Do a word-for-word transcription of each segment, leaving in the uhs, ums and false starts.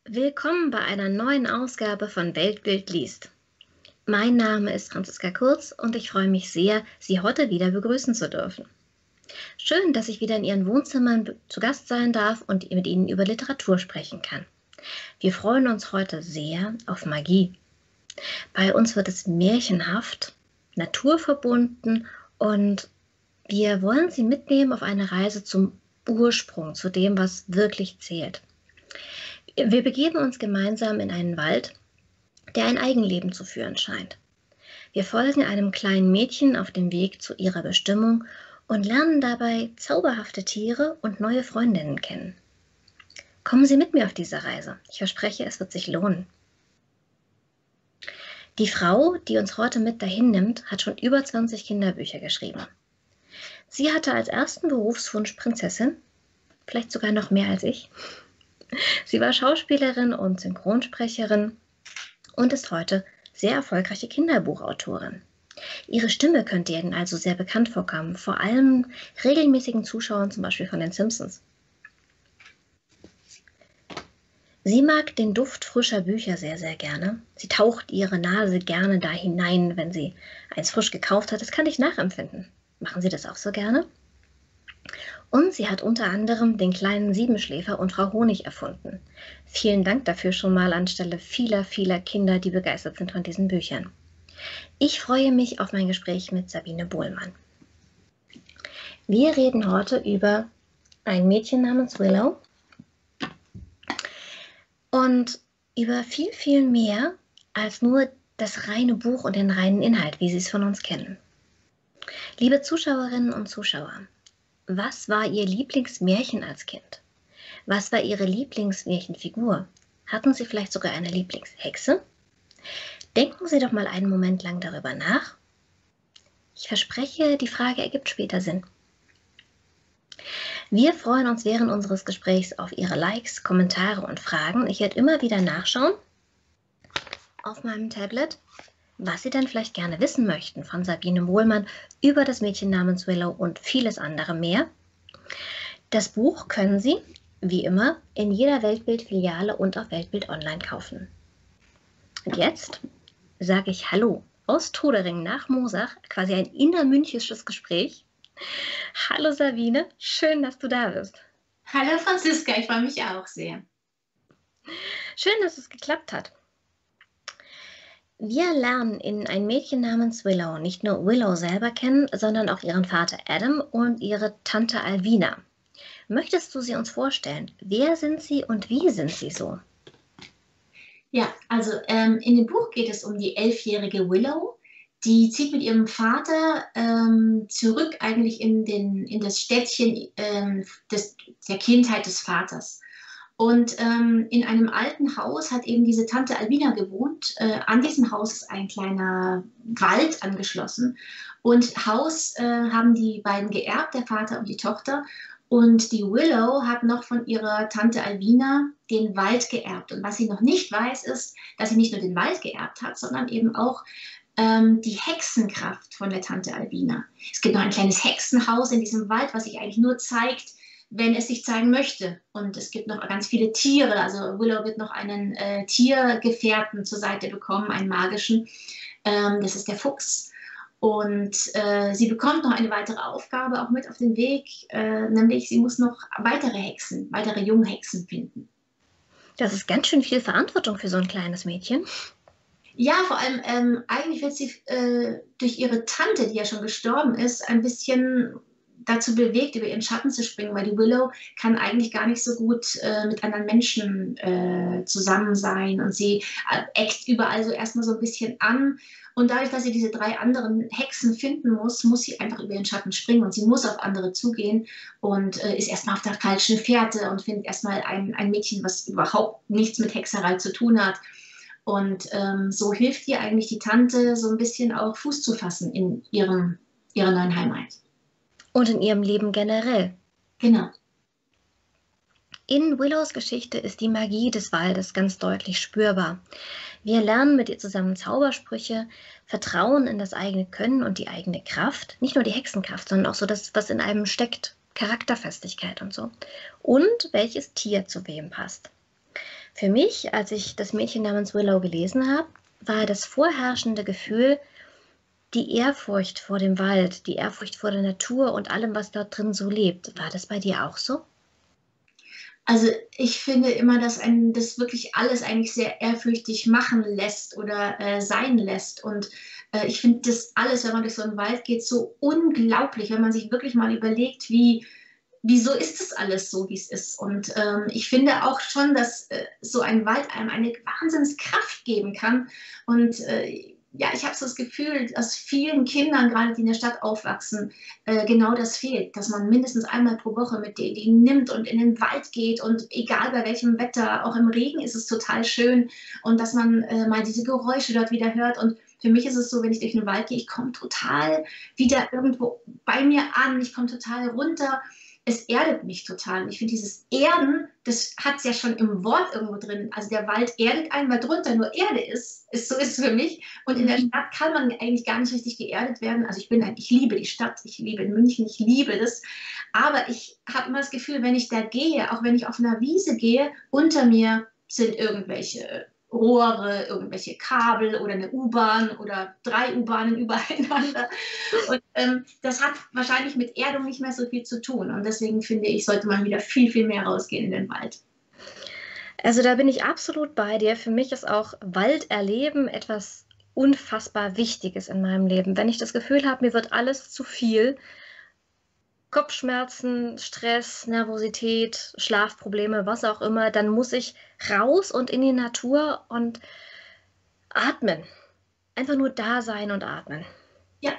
Willkommen bei einer neuen Ausgabe von Weltbild liest. Mein Name ist Franziska Kurz und ich freue mich sehr, Sie heute wieder begrüßen zu dürfen. Schön, dass ich wieder in Ihren Wohnzimmern zu Gast sein darf und mit Ihnen über Literatur sprechen kann. Wir freuen uns heute sehr auf Magie. Bei uns wird es märchenhaft, naturverbunden und wir wollen Sie mitnehmen auf eine Reise zum Ursprung, zu dem, was wirklich zählt. Wir begeben uns gemeinsam in einen Wald, der ein Eigenleben zu führen scheint. Wir folgen einem kleinen Mädchen auf dem Weg zu ihrer Bestimmung und lernen dabei zauberhafte Tiere und neue Freundinnen kennen. Kommen Sie mit mir auf diese Reise. Ich verspreche, es wird sich lohnen. Die Frau, die uns heute mit dahin nimmt, hat schon über zwanzig Kinderbücher geschrieben. Sie hatte als ersten Berufswunsch Prinzessin, vielleicht sogar noch mehr als ich. Sie war Schauspielerin und Synchronsprecherin und ist heute sehr erfolgreiche Kinderbuchautorin. Ihre Stimme könnte Ihnen also sehr bekannt vorkommen, vor allem regelmäßigen Zuschauern, zum Beispiel von den Simpsons. Sie mag den Duft frischer Bücher sehr, sehr gerne. Sie taucht ihre Nase gerne da hinein, wenn sie eins frisch gekauft hat. Das kann ich nachempfinden. Machen Sie das auch so gerne? Und sie hat unter anderem den kleinen Siebenschläfer und Frau Honig erfunden. Vielen Dank dafür schon mal anstelle vieler, vieler Kinder, die begeistert sind von diesen Büchern. Ich freue mich auf mein Gespräch mit Sabine Bohlmann. Wir reden heute über ein Mädchen namens Willow und über viel, viel mehr als nur das reine Buch und den reinen Inhalt, wie Sie es von uns kennen. Liebe Zuschauerinnen und Zuschauer, was war Ihr Lieblingsmärchen als Kind? Was war Ihre Lieblingsmärchenfigur? Hatten Sie vielleicht sogar eine Lieblingshexe? Denken Sie doch mal einen Moment lang darüber nach. Ich verspreche, die Frage ergibt später Sinn. Wir freuen uns während unseres Gesprächs auf Ihre Likes, Kommentare und Fragen. Ich werde immer wieder nachschauen auf meinem Tablet, was Sie denn vielleicht gerne wissen möchten von Sabine Bohlmann über das Mädchen namens Willow und vieles andere mehr. Das Buch können Sie, wie immer, in jeder Weltbild-Filiale und auf Weltbild Online kaufen. Und jetzt sage ich Hallo aus Trudering nach Moosach, quasi ein innermünchisches Gespräch. Hallo Sabine, schön, dass du da bist. Hallo Franziska, ich freue mich auch sehr. Schön, dass es geklappt hat. Wir lernen in Ein Mädchen namens Willow nicht nur Willow selber kennen, sondern auch ihren Vater Adam und ihre Tante Alvina. Möchtest du sie uns vorstellen? Wer sind sie und wie sind sie so? Ja, also ähm, in dem Buch geht es um die elfjährige Willow. Die zieht mit ihrem Vater ähm, zurück eigentlich in, den, in das Städtchen ähm, des, der Kindheit des Vaters. Und ähm, in einem alten Haus hat eben diese Tante Alvina gewohnt. Äh, an diesem Haus ist ein kleiner Wald angeschlossen. Und Haus äh, haben die beiden geerbt, der Vater und die Tochter. Und die Willow hat noch von ihrer Tante Alvina den Wald geerbt. Und was sie noch nicht weiß, ist, dass sie nicht nur den Wald geerbt hat, sondern eben auch ähm, die Hexenkraft von der Tante Alvina. Es gibt noch ein kleines Hexenhaus in diesem Wald, was sich eigentlich nur zeigt, wenn es sich zeigen möchte. Und es gibt noch ganz viele Tiere. Also Willow wird noch einen äh, Tiergefährten zur Seite bekommen, einen magischen. Ähm, das ist der Fuchs. Und äh, sie bekommt noch eine weitere Aufgabe auch mit auf den Weg, äh, nämlich sie muss noch weitere Hexen, weitere Junghexen finden. Das ist ganz schön viel Verantwortung für so ein kleines Mädchen. Ja, vor allem, ähm, eigentlich wird sie äh, durch ihre Tante, die ja schon gestorben ist, ein bisschen dazu bewegt, über ihren Schatten zu springen, weil die Willow kann eigentlich gar nicht so gut äh, mit anderen Menschen äh, zusammen sein und sie äh, eckt überall so erstmal so ein bisschen an. Und dadurch, dass sie diese drei anderen Hexen finden muss, muss sie einfach über ihren Schatten springen und sie muss auf andere zugehen und äh, ist erstmal auf der falschen Fährte und findet erstmal ein, ein Mädchen, was überhaupt nichts mit Hexerei zu tun hat. Und ähm, so hilft ihr eigentlich die Tante, so ein bisschen auch Fuß zu fassen in ihrem, ihrer neuen Heimat. Und in ihrem Leben generell. Genau. In Willows Geschichte ist die Magie des Waldes ganz deutlich spürbar. Wir lernen mit ihr zusammen Zaubersprüche, Vertrauen in das eigene Können und die eigene Kraft. Nicht nur die Hexenkraft, sondern auch so das, was in einem steckt. Charakterfestigkeit und so. Und welches Tier zu wem passt. Für mich, als ich das Mädchen namens Willow gelesen habe, war das vorherrschende Gefühl die Ehrfurcht vor dem Wald, die Ehrfurcht vor der Natur und allem, was dort drin so lebt. War das bei dir auch so? Also ich finde immer, dass einen das wirklich alles eigentlich sehr ehrfürchtig machen lässt oder äh, sein lässt. Und äh, ich finde das alles, wenn man durch so einen Wald geht, so unglaublich, wenn man sich wirklich mal überlegt, wie, wieso ist das alles so, wie es ist. Und ähm, ich finde auch schon, dass äh, so ein Wald einem eine Wahnsinnskraft geben kann. Und äh, ja, ich habe so das Gefühl, dass vielen Kindern, gerade die in der Stadt aufwachsen, äh, genau das fehlt, dass man mindestens einmal pro Woche mit denen die nimmt und in den Wald geht und egal bei welchem Wetter, auch im Regen ist es total schön und dass man äh, mal diese Geräusche dort wieder hört. Und für mich ist es so, wenn ich durch den Wald gehe, ich komme total wieder irgendwo bei mir an, ich komme total runter. Es erdet mich total. Ich finde dieses Erden, das hat es ja schon im Wort irgendwo drin. Also der Wald erdet einen, weil drunter nur Erde ist. ist. So ist es für mich. Und in der Stadt kann man eigentlich gar nicht richtig geerdet werden. Also ich bin, ich liebe die Stadt, ich liebe in München, ich liebe das. Aber ich habe immer das Gefühl, wenn ich da gehe, auch wenn ich auf einer Wiese gehe, unter mir sind irgendwelche Rohre, irgendwelche Kabel oder eine U-Bahn oder drei U-Bahnen übereinander. Und ähm, das hat wahrscheinlich mit Erdung nicht mehr so viel zu tun. Und deswegen finde ich, sollte man wieder viel, viel mehr rausgehen in den Wald. Also da bin ich absolut bei dir. Für mich ist auch Walderleben etwas unfassbar Wichtiges in meinem Leben. Wenn ich das Gefühl habe, mir wird alles zu viel, Kopfschmerzen, Stress, Nervosität, Schlafprobleme, was auch immer, dann muss ich raus und in die Natur und atmen. Einfach nur da sein und atmen. Ja.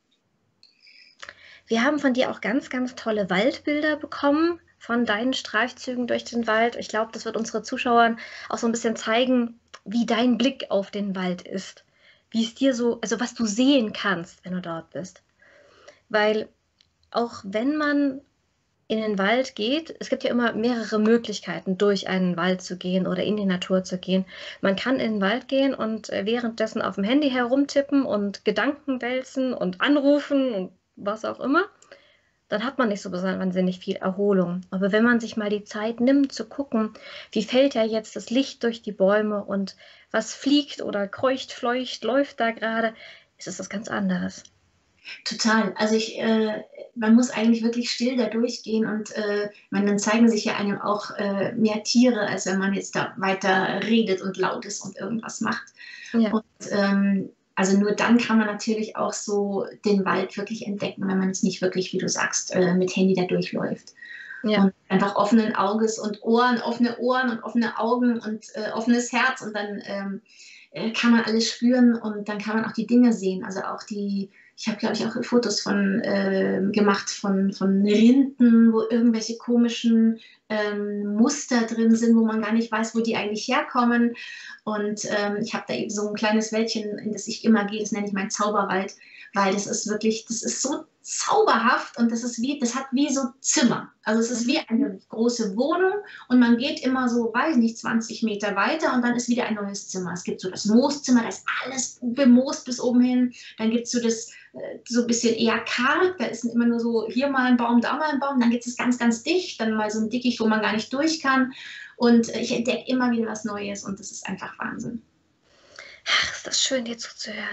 Wir haben von dir auch ganz, ganz tolle Waldbilder bekommen von deinen Streifzügen durch den Wald. Ich glaube, das wird unsere Zuschauern auch so ein bisschen zeigen, wie dein Blick auf den Wald ist. Wie es dir so, also was du sehen kannst, wenn du dort bist. Weil auch wenn man in den Wald geht, es gibt ja immer mehrere Möglichkeiten, durch einen Wald zu gehen oder in die Natur zu gehen. Man kann in den Wald gehen und währenddessen auf dem Handy herumtippen und Gedanken wälzen und anrufen und was auch immer. Dann hat man nicht so wahnsinnig viel Erholung. Aber wenn man sich mal die Zeit nimmt, zu gucken, wie fällt ja jetzt das Licht durch die Bäume und was fliegt oder kreucht, fleucht, läuft da gerade, ist es was ganz anderes. Total. Also ich, äh, man muss eigentlich wirklich still da durchgehen und äh, man, dann zeigen sich ja einem auch äh, mehr Tiere, als wenn man jetzt da weiter redet und laut ist und irgendwas macht. Ja. Und ähm, also nur dann kann man natürlich auch so den Wald wirklich entdecken, wenn man jetzt nicht wirklich, wie du sagst, äh, mit Handy da durchläuft. Ja. Und einfach offenen Auges und Ohren, offene Ohren und offene Augen und äh, offenes Herz und dann ähm, äh, kann man alles spüren und dann kann man auch die Dinge sehen. Also auch die, ich habe glaube ich auch Fotos von äh, gemacht von, von Rinden, wo irgendwelche komischen ähm, Muster drin sind, wo man gar nicht weiß, wo die eigentlich herkommen. Und ähm, ich habe da eben so ein kleines Wäldchen, in das ich immer gehe, das nenne ich mein Zauberwald, weil das ist wirklich, das ist so zauberhaft und das ist wie, das hat wie so Zimmer. Also es ist wie eine große Wohnung und man geht immer so, weiß nicht, zwanzig Meter weiter und dann ist wieder ein neues Zimmer. Es gibt so das Mooszimmer, da ist alles bemoost bis oben hin. Dann gibt es so das, so ein bisschen eher karg, da ist immer nur so, hier mal ein Baum, da mal ein Baum. Dann gibt es ganz, ganz dicht, dann mal so ein Dickicht, wo man gar nicht durch kann. Und ich entdecke immer wieder was Neues und das ist einfach Wahnsinn. Ach, ist das schön, dir zuzuhören.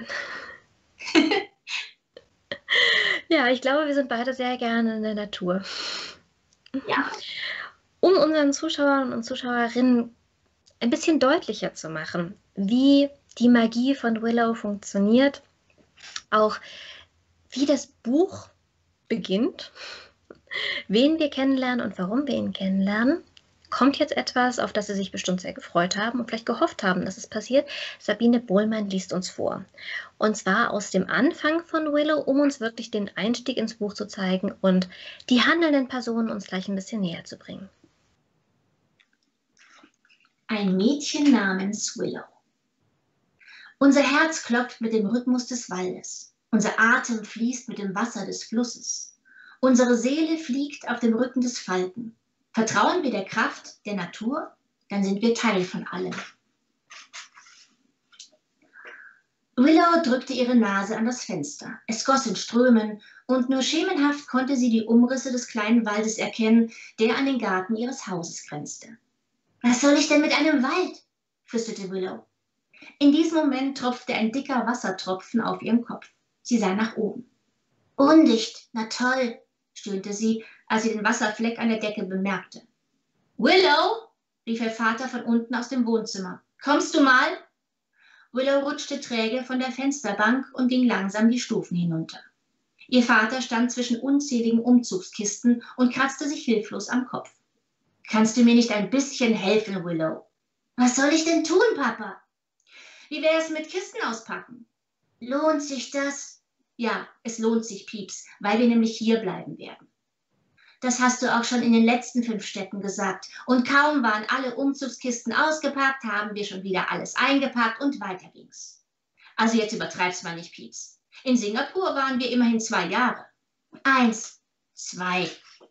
Ja, ich glaube, wir sind beide sehr gerne in der Natur. Ja. Um unseren Zuschauern und Zuschauerinnen ein bisschen deutlicher zu machen, wie die Magie von Willow funktioniert, auch wie das Buch beginnt, wen wir kennenlernen und warum wir ihn kennenlernen, kommt jetzt etwas, auf das Sie sich bestimmt sehr gefreut haben und vielleicht gehofft haben, dass es passiert. Sabine Bohlmann liest uns vor. Und zwar aus dem Anfang von Willow, um uns wirklich den Einstieg ins Buch zu zeigen und die handelnden Personen uns gleich ein bisschen näher zu bringen. Ein Mädchen namens Willow. Unser Herz klopft mit dem Rhythmus des Waldes. Unser Atem fließt mit dem Wasser des Flusses. Unsere Seele fliegt auf dem Rücken des Falken. Vertrauen wir der Kraft der Natur, dann sind wir Teil von allem. Willow drückte ihre Nase an das Fenster. Es goss in Strömen und nur schemenhaft konnte sie die Umrisse des kleinen Waldes erkennen, der an den Garten ihres Hauses grenzte. Was soll ich denn mit einem Wald? Flüsterte Willow. In diesem Moment tropfte ein dicker Wassertropfen auf ihren Kopf. Sie sah nach oben. Undicht, na toll, stöhnte sie, als sie den Wasserfleck an der Decke bemerkte. Willow, rief ihr Vater von unten aus dem Wohnzimmer. Kommst du mal? Willow rutschte träge von der Fensterbank und ging langsam die Stufen hinunter. Ihr Vater stand zwischen unzähligen Umzugskisten und kratzte sich hilflos am Kopf. Kannst du mir nicht ein bisschen helfen, Willow? Was soll ich denn tun, Papa? Wie wäre es mit Kisten auspacken? Lohnt sich das? Ja, es lohnt sich, Pieps, weil wir nämlich hier bleiben werden. Das hast du auch schon in den letzten fünf Städten gesagt. Und kaum waren alle Umzugskisten ausgepackt, haben wir schon wieder alles eingepackt und weiter ging's. Also jetzt übertreib's mal nicht, Pieps. In Singapur waren wir immerhin zwei Jahre. Eins, zwei.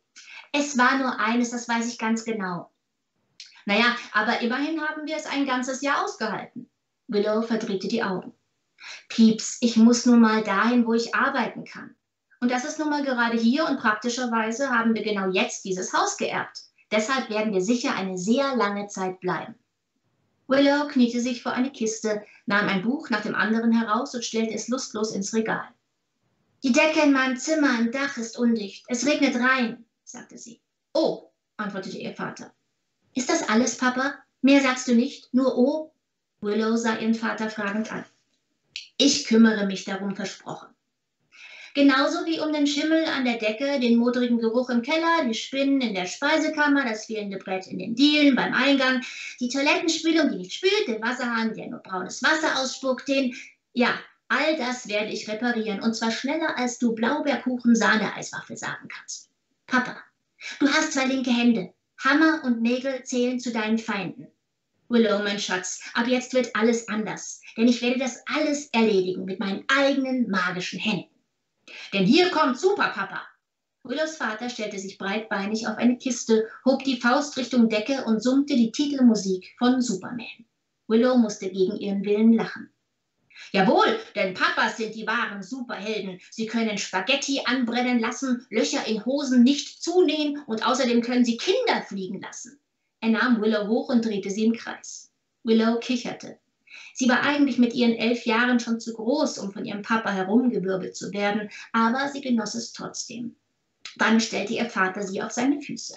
Es war nur eines, das weiß ich ganz genau. Naja, aber immerhin haben wir es ein ganzes Jahr ausgehalten. Willow verdrehte die Augen. Pieps, ich muss nun mal dahin, wo ich arbeiten kann. Und das ist nun mal gerade hier und praktischerweise haben wir genau jetzt dieses Haus geerbt. Deshalb werden wir sicher eine sehr lange Zeit bleiben. Willow kniete sich vor eine Kiste, nahm ein Buch nach dem anderen heraus und stellte es lustlos ins Regal. Die Decke in meinem Zimmer im Dach ist undicht. Es regnet rein, sagte sie. Oh, antwortete ihr Vater. Ist das alles, Papa? Mehr sagst du nicht? Nur oh? Willow sah ihren Vater fragend an. Ich kümmere mich darum, versprochen. Genauso wie um den Schimmel an der Decke, den modrigen Geruch im Keller, die Spinnen in der Speisekammer, das fehlende Brett in den Dielen beim Eingang, die Toilettenspülung, die nicht spült, den Wasserhahn, der nur braunes Wasser ausspuckt, den... Ja, all das werde ich reparieren, und zwar schneller, als du Blaubeerkuchen-Sahne-Eiswaffel sagen kannst. Papa, du hast zwei linke Hände. Hammer und Nägel zählen zu deinen Feinden. Willow, mein Schatz, ab jetzt wird alles anders, denn ich werde das alles erledigen mit meinen eigenen magischen Händen. Denn hier kommt Superpapa. Willows Vater stellte sich breitbeinig auf eine Kiste, hob die Faust Richtung Decke und summte die Titelmusik von Superman. Willow musste gegen ihren Willen lachen. Jawohl, denn Papas sind die wahren Superhelden. Sie können Spaghetti anbrennen lassen, Löcher in Hosen nicht zunähen und außerdem können sie Kinder fliegen lassen. Er nahm Willow hoch und drehte sie im Kreis. Willow kicherte. Sie war eigentlich mit ihren elf Jahren schon zu groß, um von ihrem Papa herumgewirbelt zu werden, aber sie genoss es trotzdem. Dann stellte ihr Vater sie auf seine Füße.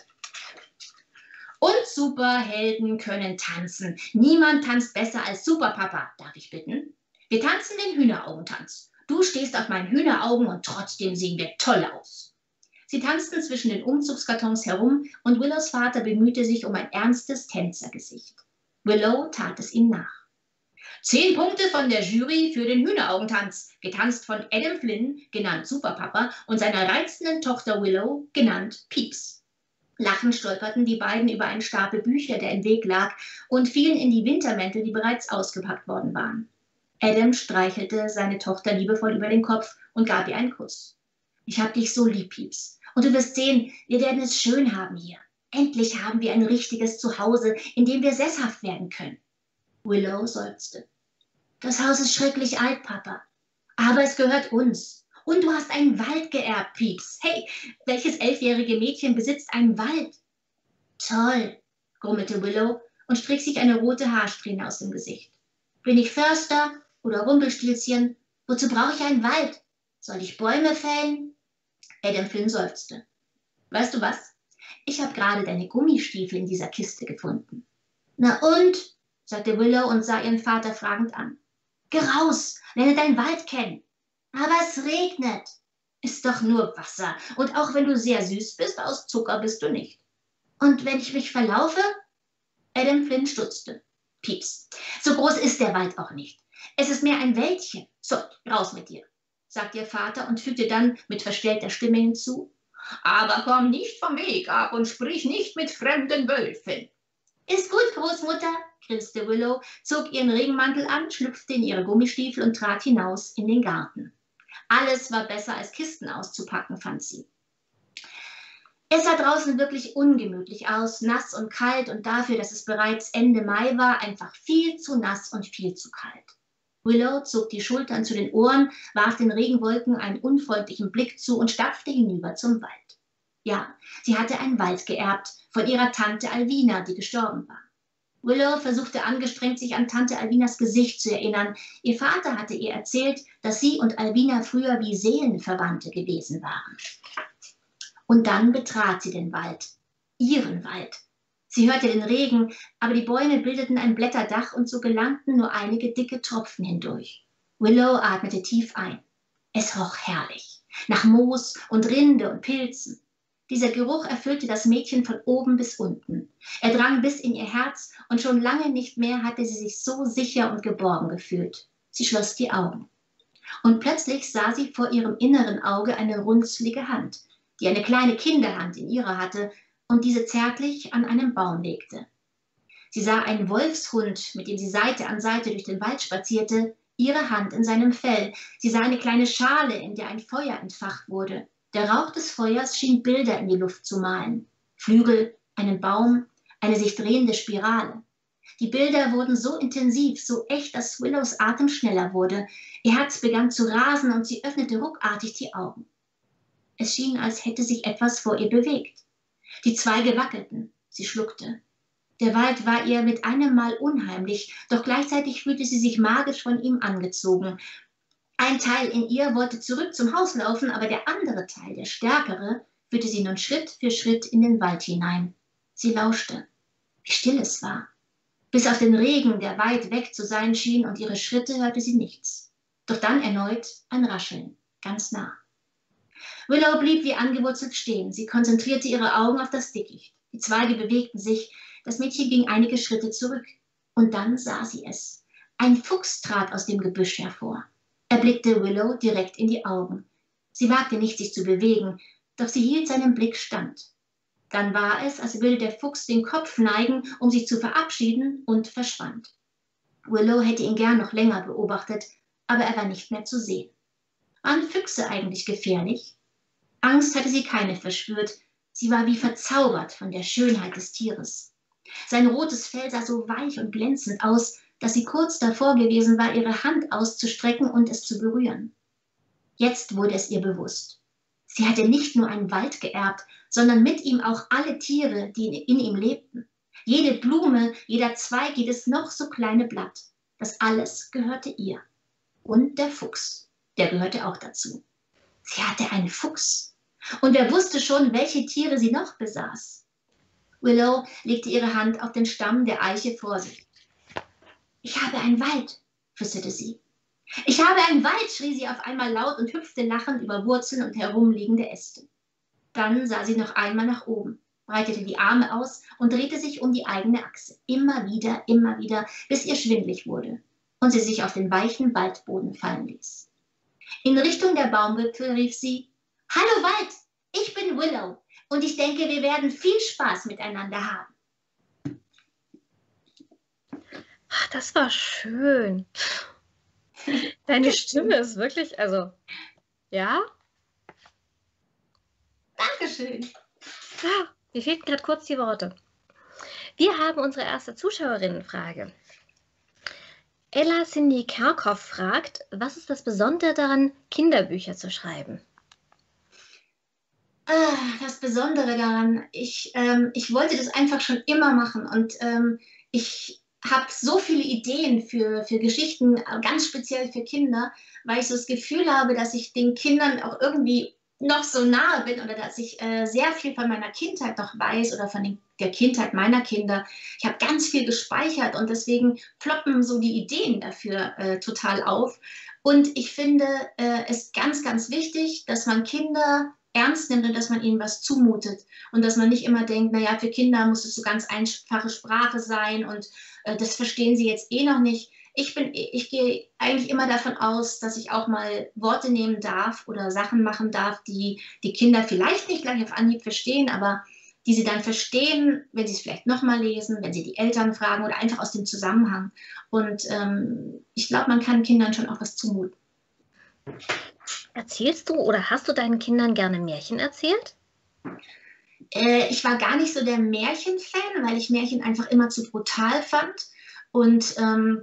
Und Superhelden können tanzen. Niemand tanzt besser als Superpapa, darf ich bitten? Wir tanzen den Hühneraugentanz. Du stehst auf meinen Hühneraugen und trotzdem sehen wir toll aus. Sie tanzten zwischen den Umzugskartons herum und Willows Vater bemühte sich um ein ernstes Tänzergesicht. Willow tat es ihm nach. Zehn Punkte von der Jury für den Hühneraugentanz, getanzt von Adam Flynn, genannt Superpapa, und seiner reizenden Tochter Willow, genannt Pieps. Lachend stolperten die beiden über einen Stapel Bücher, der im Weg lag, und fielen in die Wintermäntel, die bereits ausgepackt worden waren. Adam streichelte seine Tochter liebevoll über den Kopf und gab ihr einen Kuss. Ich hab dich so lieb, Pieps. Und du wirst sehen, wir werden es schön haben hier. Endlich haben wir ein richtiges Zuhause, in dem wir sesshaft werden können. Willow seufzte. Das Haus ist schrecklich alt, Papa. Aber es gehört uns. Und du hast einen Wald geerbt, Pieps. Hey, welches elfjährige Mädchen besitzt einen Wald? Toll, grummelte Willow und strich sich eine rote Haarsträhne aus dem Gesicht. Bin ich Förster oder Rumpelstilzchen? Wozu brauche ich einen Wald? Soll ich Bäume fällen? Adam Flynn seufzte. Weißt du was? Ich habe gerade deine Gummistiefel in dieser Kiste gefunden. Na und? Sagte Willow und sah ihren Vater fragend an. Geh raus, lerne deinen Wald kennen. Aber es regnet. Ist doch nur Wasser. Und auch wenn du sehr süß bist, aus Zucker bist du nicht. Und wenn ich mich verlaufe? Adam Flynn stutzte. Pieps, so groß ist der Wald auch nicht. Es ist mehr ein Wäldchen. So, raus mit dir, sagte ihr Vater und fügte dann mit verstellter Stimme hinzu. Aber komm nicht vom Weg ab und sprich nicht mit fremden Wölfen. Ist gut, Großmutter, grinste Willow, zog ihren Regenmantel an, schlüpfte in ihre Gummistiefel und trat hinaus in den Garten. Alles war besser als Kisten auszupacken, fand sie. Es sah draußen wirklich ungemütlich aus, nass und kalt und dafür, dass es bereits Ende Mai war, einfach viel zu nass und viel zu kalt. Willow zog die Schultern zu den Ohren, warf den Regenwolken einen unfreundlichen Blick zu und stapfte hinüber zum Wald. Ja, sie hatte einen Wald geerbt von ihrer Tante Alvina, die gestorben war. Willow versuchte angestrengt, sich an Tante Alvinas Gesicht zu erinnern. Ihr Vater hatte ihr erzählt, dass sie und Alvina früher wie Seelenverwandte gewesen waren. Und dann betrat sie den Wald, ihren Wald. Sie hörte den Regen, aber die Bäume bildeten ein Blätterdach und so gelangten nur einige dicke Tropfen hindurch. Willow atmete tief ein. Es roch herrlich, nach Moos und Rinde und Pilzen. Dieser Geruch erfüllte das Mädchen von oben bis unten. Er drang bis in ihr Herz und schon lange nicht mehr hatte sie sich so sicher und geborgen gefühlt. Sie schloss die Augen. Und plötzlich sah sie vor ihrem inneren Auge eine runzelige Hand, die eine kleine Kinderhand in ihrer hatte und diese zärtlich an einen Baum legte. Sie sah einen Wolfshund, mit dem sie Seite an Seite durch den Wald spazierte, ihre Hand in seinem Fell. Sie sah eine kleine Schale, in der ein Feuer entfacht wurde. Der Rauch des Feuers schien Bilder in die Luft zu malen. Flügel, einen Baum, eine sich drehende Spirale. Die Bilder wurden so intensiv, so echt, dass Willows Atem schneller wurde. Ihr Herz begann zu rasen und sie öffnete ruckartig die Augen. Es schien, als hätte sich etwas vor ihr bewegt. Die Zweige wackelten. Sie schluckte. Der Wald war ihr mit einem Mal unheimlich, doch gleichzeitig fühlte sie sich magisch von ihm angezogen. Ein Teil in ihr wollte zurück zum Haus laufen, aber der andere Teil, der stärkere, führte sie nun Schritt für Schritt in den Wald hinein. Sie lauschte, wie still es war. Bis auf den Regen, der weit weg zu sein schien, und ihre Schritte hörte sie nichts. Doch dann erneut ein Rascheln, ganz nah. Willow blieb wie angewurzelt stehen. Sie konzentrierte ihre Augen auf das Dickicht. Die Zweige bewegten sich. Das Mädchen ging einige Schritte zurück. Und dann sah sie es. Ein Fuchs trat aus dem Gebüsch hervor. Er blickte Willow direkt in die Augen. Sie wagte nicht, sich zu bewegen, doch sie hielt seinen Blick stand. Dann war es, als würde der Fuchs den Kopf neigen, um sich zu verabschieden, und verschwand. Willow hätte ihn gern noch länger beobachtet, aber er war nicht mehr zu sehen. Waren Füchse eigentlich gefährlich? Angst hatte sie keine verspürt. Sie war wie verzaubert von der Schönheit des Tieres. Sein rotes Fell sah so weich und glänzend aus, dass sie kurz davor gewesen war, ihre Hand auszustrecken und es zu berühren. Jetzt wurde es ihr bewusst. Sie hatte nicht nur einen Wald geerbt, sondern mit ihm auch alle Tiere, die in ihm lebten. Jede Blume, jeder Zweig, jedes noch so kleine Blatt. Das alles gehörte ihr. Und der Fuchs, der gehörte auch dazu. Sie hatte einen Fuchs. Und wer wusste schon, welche Tiere sie noch besaß? Willow legte ihre Hand auf den Stamm der Eiche vor sich. »Ich habe einen Wald«, flüsterte sie. »Ich habe einen Wald«, schrie sie auf einmal laut und hüpfte lachend über Wurzeln und herumliegende Äste. Dann sah sie noch einmal nach oben, breitete die Arme aus und drehte sich um die eigene Achse. Immer wieder, immer wieder, bis ihr schwindlig wurde und sie sich auf den weichen Waldboden fallen ließ. In Richtung der Baumwipfel rief sie, »Hallo Wald, ich bin Willow und ich denke, wir werden viel Spaß miteinander haben.« Ach, das war schön. Deine Stimme ist wirklich, also, ja? Dankeschön. Ja, mir fehlten gerade kurz die Worte. Wir haben unsere erste Zuschauerinnenfrage. Ella Cindy Kerkhoff fragt, was ist das Besondere daran, Kinderbücher zu schreiben? Das Besondere daran, ich, ähm, ich wollte das einfach schon immer machen und ähm, ich habe so viele Ideen für, für Geschichten, ganz speziell für Kinder, weil ich so das Gefühl habe, dass ich den Kindern auch irgendwie noch so nahe bin oder dass ich äh, sehr viel von meiner Kindheit noch weiß oder von den, der Kindheit meiner Kinder. Ich habe ganz viel gespeichert und deswegen ploppen so die Ideen dafür äh, total auf. Und ich finde äh, es ganz, ganz wichtig, dass man Kinder ernst nimmt und dass man ihnen was zumutet und dass man nicht immer denkt, naja, für Kinder muss es so ganz einfache Sprache sein und äh, das verstehen sie jetzt eh noch nicht. Ich, bin, ich gehe eigentlich immer davon aus, dass ich auch mal Worte nehmen darf oder Sachen machen darf, die die Kinder vielleicht nicht gleich auf Anhieb verstehen, aber die sie dann verstehen, wenn sie es vielleicht nochmal lesen, wenn sie die Eltern fragen oder einfach aus dem Zusammenhang. Und ähm, ich glaube, man kann Kindern schon auch was zumuten. Erzählst du oder hast du deinen Kindern gerne Märchen erzählt? Äh, ich war gar nicht so der Märchenfan, weil ich Märchen einfach immer zu brutal fand. Und ähm,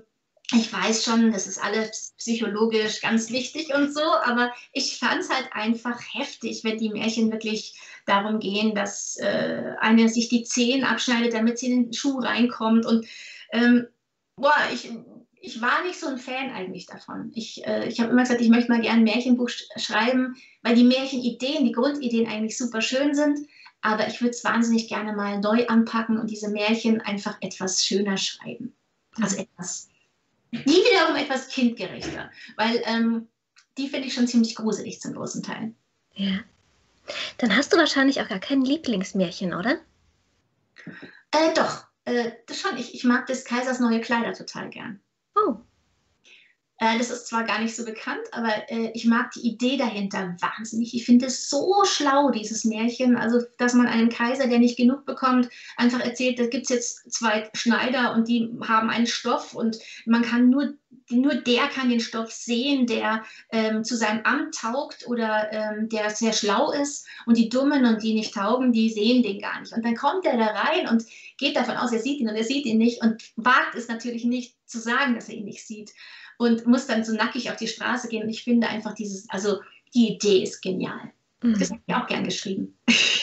Ich weiß schon, das ist alles psychologisch ganz wichtig und so, aber ich fand es halt einfach heftig, wenn die Märchen wirklich darum gehen, dass äh, eine sich die Zehen abschneidet, damit sie in den Schuh reinkommt. Und ähm, boah, ich, ich war nicht so ein Fan eigentlich davon. Ich, äh, ich habe immer gesagt, ich möchte mal gerne ein Märchenbuch sch schreiben, weil die Märchenideen, die Grundideen eigentlich super schön sind. Aber ich würde es wahnsinnig gerne mal neu anpacken und diese Märchen einfach etwas schöner schreiben. Also etwas die wiederum etwas kindgerechter, weil ähm, die finde ich schon ziemlich gruselig zum großen Teil. Ja. Dann hast du wahrscheinlich auch gar kein Lieblingsmärchen, oder? Äh, doch, äh, das schon. Ich, ich mag des Kaisers neue Kleider total gern. Oh. Äh, das ist zwar gar nicht so bekannt, aber äh, ich mag die Idee dahinter wahnsinnig. Ich finde es so schlau, dieses Märchen. Also, dass man einen Kaiser, der nicht genug bekommt, einfach erzählt, da gibt es jetzt zwei Schneider und die haben einen Stoff und man kann nur, nur der kann den Stoff sehen, der ähm, zu seinem Amt taugt oder ähm, der sehr schlau ist. Und die Dummen und die nicht taugen, die sehen den gar nicht. Und dann kommt er da rein und geht davon aus, er sieht ihn und er sieht ihn nicht und wagt es natürlich nicht zu sagen, dass er ihn nicht sieht. Und muss dann so nackig auf die Straße gehen. Und ich finde einfach dieses, also die Idee ist genial. Mhm. Das habe ich auch gern geschrieben.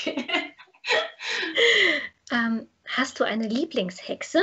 ähm, hast du eine Lieblingshexe?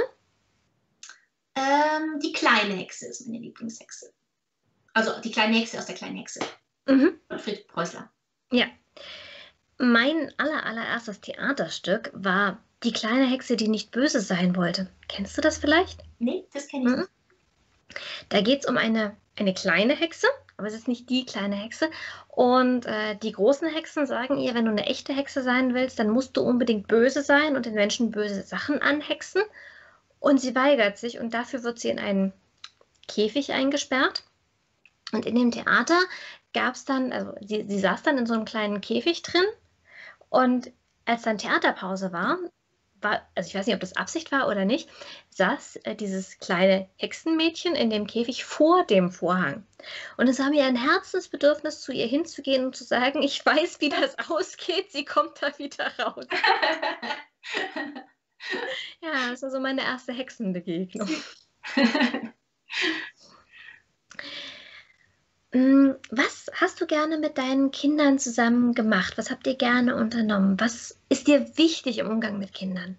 Ähm, die kleine Hexe ist meine Lieblingshexe. Also die kleine Hexe aus der kleinen Hexe. Mhm. Von Friedrich Preußler. Ja. Mein aller, allererstes Theaterstück war Die kleine Hexe, die nicht böse sein wollte. Kennst du das vielleicht? Nee, das kenne ich mhm. nicht. Da geht es um eine, eine kleine Hexe, aber es ist nicht die kleine Hexe. Und äh, die großen Hexen sagen ihr, wenn du eine echte Hexe sein willst, dann musst du unbedingt böse sein und den Menschen böse Sachen anhexen. Und sie weigert sich und dafür wird sie in einen Käfig eingesperrt. Und in dem Theater gab es dann, also sie, sie saß dann in so einem kleinen Käfig drin. Und als dann Theaterpause war, war, also ich weiß nicht, ob das Absicht war oder nicht, saß äh, dieses kleine Hexenmädchen in dem Käfig vor dem Vorhang. Und es war mir ein Herzensbedürfnis, zu ihr hinzugehen und zu sagen, ich weiß, wie das ausgeht, sie kommt da wieder raus. Ja, das war so meine erste Hexenbegegnung. Was hast du gerne mit deinen Kindern zusammen gemacht? Was habt ihr gerne unternommen? Was ist dir wichtig im Umgang mit Kindern?